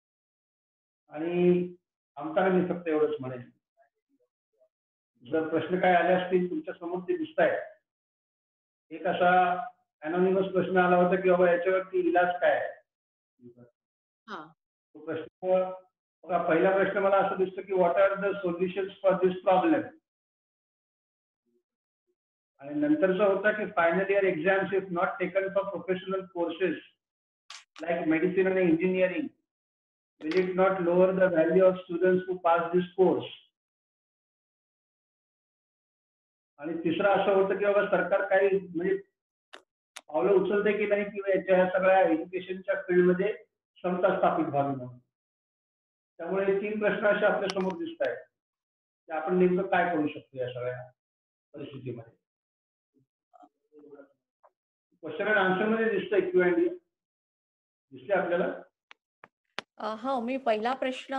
आणि आमच्याकडे मी फक्त एवढंच म्हणेन, जर प्रश्न काय आले असतील तुमच्या समोर ते दिसत आहेत. एक असा अनॉनिमस प्रश्न आला होता की बाबा याच्यावरती इलाज काय आहे. तो प्रश्न बघा, पहिला प्रश्न मला असं दिसतं की what are the solutions for this problem. आणि नंतरचा होता की final year exams if not taken for professional courses like medicine आणि engineering will it not lower the value of students who pass this course. आणि तिसरा असं होतं की बाबा सरकार काही म्हणजे पावलं उचलते की नाही किंवा याच्या सगळ्या एज्युकेशनच्या फील्डमध्ये क्षमता स्थापित व्हावी म्हणून. त्यामुळे हे तीन प्रश्न असे आपल्या समोर दिसत आहेत की आपण नेमकं काय करू शकतो या सगळ्या परिस्थितीमध्ये. क्वेश्चन अँड आन्सर मध्ये दिसतंय क्यू अँड डी दिसले आपल्याला. हो, मी पहिला प्रश्न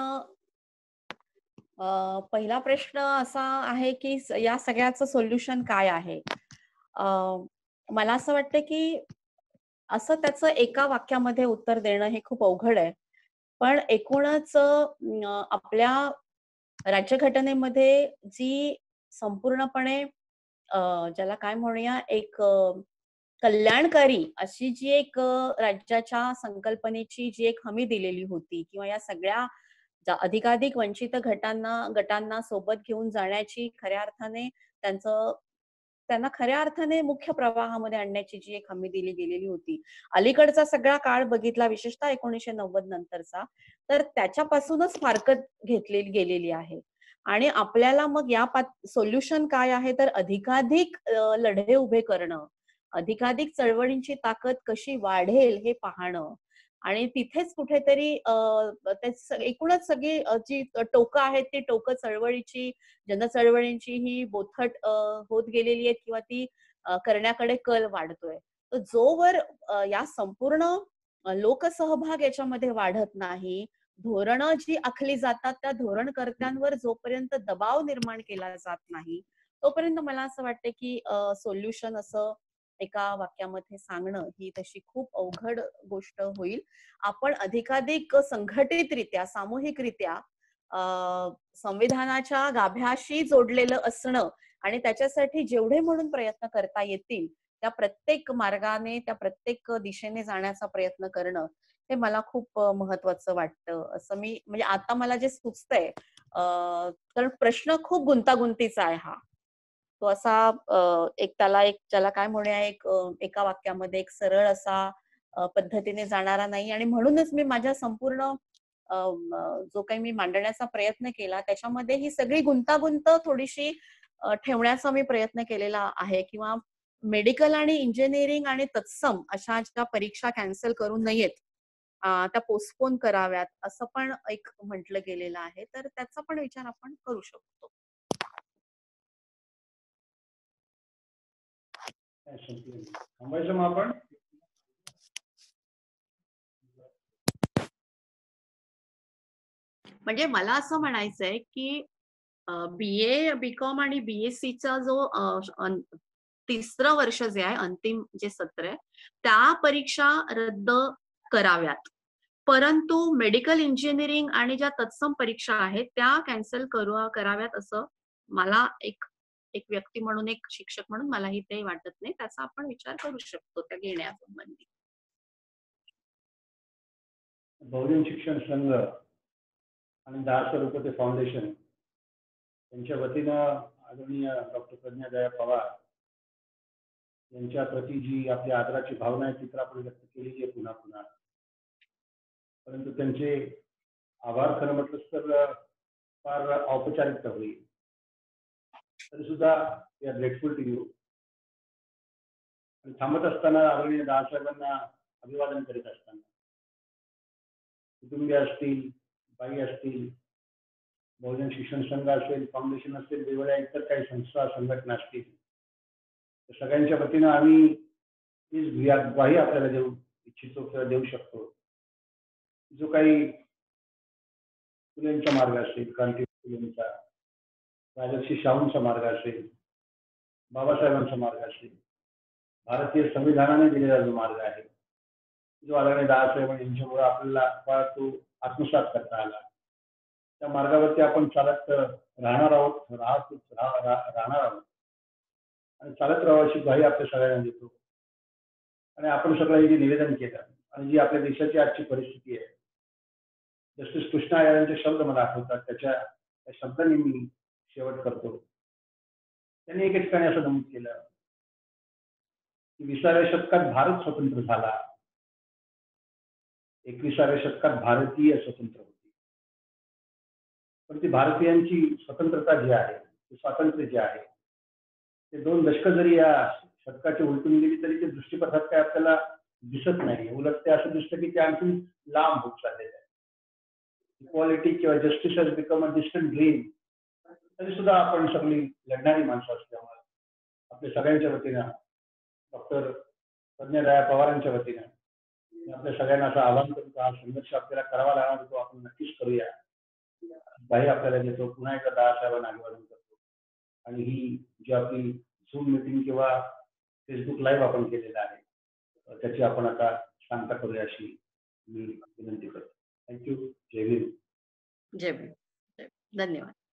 पहिला प्रश्न असा आहे की या सगळ्याचं सोल्युशन काय आहे. मला असं वाटतं की असं त्याचं एका वाक्यामध्ये उत्तर देणं हे खूप अवघड आहे. पण एकूणच आपल्या राज्यघटनेमध्ये जी संपूर्णपणे ज्याला काय म्हणूया एक कल्याणकारी अशी जी एक राज्याच्या संकल्पनेची जी एक हमी दिलेली होती किंवा या सगळ्या अधिकाधिक वंचित गटांना गटांना सोबत घेऊन जाण्याची खऱ्या अर्थाने त्यांचं त्यांना खऱ्या अर्थाने मुख्य प्रवाहामध्ये आणण्याची जी एक हमी दिली गेलेली होती. अलीकडचा सगळा काळ बघितला विशेषतः एकोणीसशे नव्वद नंतरचा तर त्याच्यापासूनच फारकत घेतलेली गेलेली आहे. आणि आपल्याला मग या सोल्युशन काय आहे तर अधिकाधिक लढे उभे करणं, अधिकाधिक चळवळींची ताकद कशी वाढेल हे पाहणं आणि तिथेच कुठेतरी एकूणच सगळी जी टोकं आहेत ती टोकं चळवळीची जनचळवळींची ही बोथट होत गेलेली आहेत किंवा ती करण्याकडे कल वाढतोय. तर जोवर या संपूर्ण लोकसहभाग याच्यामध्ये वाढत नाही, धोरणं जी आखली जातात त्या धोरणकर्त्यांवर जोपर्यंत दबाव निर्माण केला जात नाही तोपर्यंत मला असं वाटतं की सोल्युशन असं एका वाक्यामध्ये सांगणं ही तशी खूप अवघड गोष्ट होईल. आपण अधिकाधिक संघटितरित्या सामूहिकरित्या संविधानाच्या गाभ्याशी जोडलेलं असणं आणि त्याच्यासाठी जेवढे म्हणून प्रयत्न करता येतील त्या प्रत्येक मार्गाने त्या प्रत्येक दिशेने जाण्याचा प्रयत्न करणं हे मला खूप महत्वाचं वाटतं. असं मी म्हणजे आता मला जे सुचतंय तर प्रश्न खूप गुंतागुंतीचा आहे हा. तो असा एक त्याला एक ज्याला काय म्हणूया एक एका वाक्यामध्ये एक सरळ असा पद्धतीने जाणारा नाही आणि म्हणूनच मी माझ्या संपूर्ण अम, अ, जो काही मी मांडण्याचा प्रयत्न केला त्याच्यामध्ये ही सगळी गुंतागुंत थोडीशी अ, ठेवण्याचा मी प्रयत्न केलेला आहे किंवा मेडिकल आणि इंजिनिअरिंग आणि तत्सम अशा ज्या परीक्षा कॅन्सल करू नयेत, अ, त्या पोस्टपोन कराव्यात असं पण एक म्हटलं गेलेलं आहे. तर त्याचा पण विचार आपण करू शकतो. थांबायचं मग आपण. म्हणजे मला असं म्हणायचंय की बीए, बीकॉम आणि बीएससीचा जो अ, अन तिसरं वर्ष जे आहे, अंतिम जे सत्र आहे, त्या परीक्षा रद्द कराव्यात. परंतु मेडिकल इंजिनिअरिंग आणि ज्या तत्सम परीक्षा आहेत, त्या कॅन्सल करू कराव्यात असं मला एक एक व्यक्ती म्हणून, एक शिक्षक म्हणून मलाही ते वाटत नाही. त्याचा आपण विचार करू शकतो त्या घेण्यासंबंधी. बहुजन शिक्षण संघ आणि दहा स्वरूपाचे फाउंडेशन यांच्या वतीनं आदरणीय डॉक्टर प्रज्ञादया पवार यांच्या प्रती जी आपली आदराची भावना आहे ती तर आपण व्यक्त केलेली आहे पुन्हा पुन्हा. परंतु त्यांचे आभार खरं म्हटलं तर फार औपचारिकता होईल. तरी सुद्धा we are grateful to you. थांबत असताना आदरणीय दादासाहेबांना अभिवादन करीत असताना कुटुंबीय असतील, बाई असतील, बहुजन शिक्षण संघ असेल, फाउंडेशन असेल, वेगवेगळ्या इतर काही संस्था संघटना असतील, तर सगळ्यांच्या वतीनं आम्ही हीच ग्वाही आपल्याला देऊ इच्छितो किंवा देऊ शकतो. जो काही फुलेंचा मार्ग असेल, क्रांती फुलेंचा, राजर्षी शाहूंचा मार्ग असेल, बाबासाहेबांचा मार्ग असेल, भारतीय संविधानाने दिलेला जो मार्ग आहे, जो आदरणीय दादासाहेब यांच्यामुळे आपल्याला तो आत्मसात करता आला, त्या मार्गावरती आपण चालत राहणार आहोत, राहत राहणार आहोत आणि चालत राहायची ग्वाही आपल्या सगळ्यांना देतो. आणि आपण सगळं जे निवेदन केलं आणि जी आपल्या देशाची आजची परिस्थिती आहे, जस्टिस कृष्णा यांचे शब्द मला आठवतात, त्याच्या त्या शब्दांनी मी शेवट करतो. त्यांनी एके ठिकाणी असं नमूद केलं की विसाव्या शतकात भारत स्वतंत्र झाला, एकविसाव्या शतकात भारतीय स्वतंत्र होती. पण ती भारतीयांची स्वतंत्रता जी आहे, स्वातंत्र्य जे आहे, ते दोन दशक जरी या शतकाची उलटून गेली तरी ते दृष्टीपथात काय आपल्याला दिसत नाही. उलट ते असं दिसतं की ते आणखी लांब होत चाललेलं आहे. इक्वालिटी किंवा justice has become a distant dream. तरी सुद्धा आपण सगळी लढणारी माणसं असल्यामुळे आपल्या सगळ्यांच्या वतीनं डॉक्टर प्रज्ञादया पवारांच्या वतीनं आपल्या सगळ्यांना असं आवाहन करतो, हा संघर्ष आपल्याला करावा लागणार तो आपण नक्कीच करूया. काही आपल्याला देतो. पुन्हा एकदा दादासाहेबांना अभिवादन करतो. आणि ही जी आपली झूम मीटिंग किंवा फेसबुक लाईव्ह आपण केलेला आहे, त्याची आपण आता सांगता करूया अशी मी विनंती करतो. थँक्यू. जय भीम. जय भीम. धन्यवाद.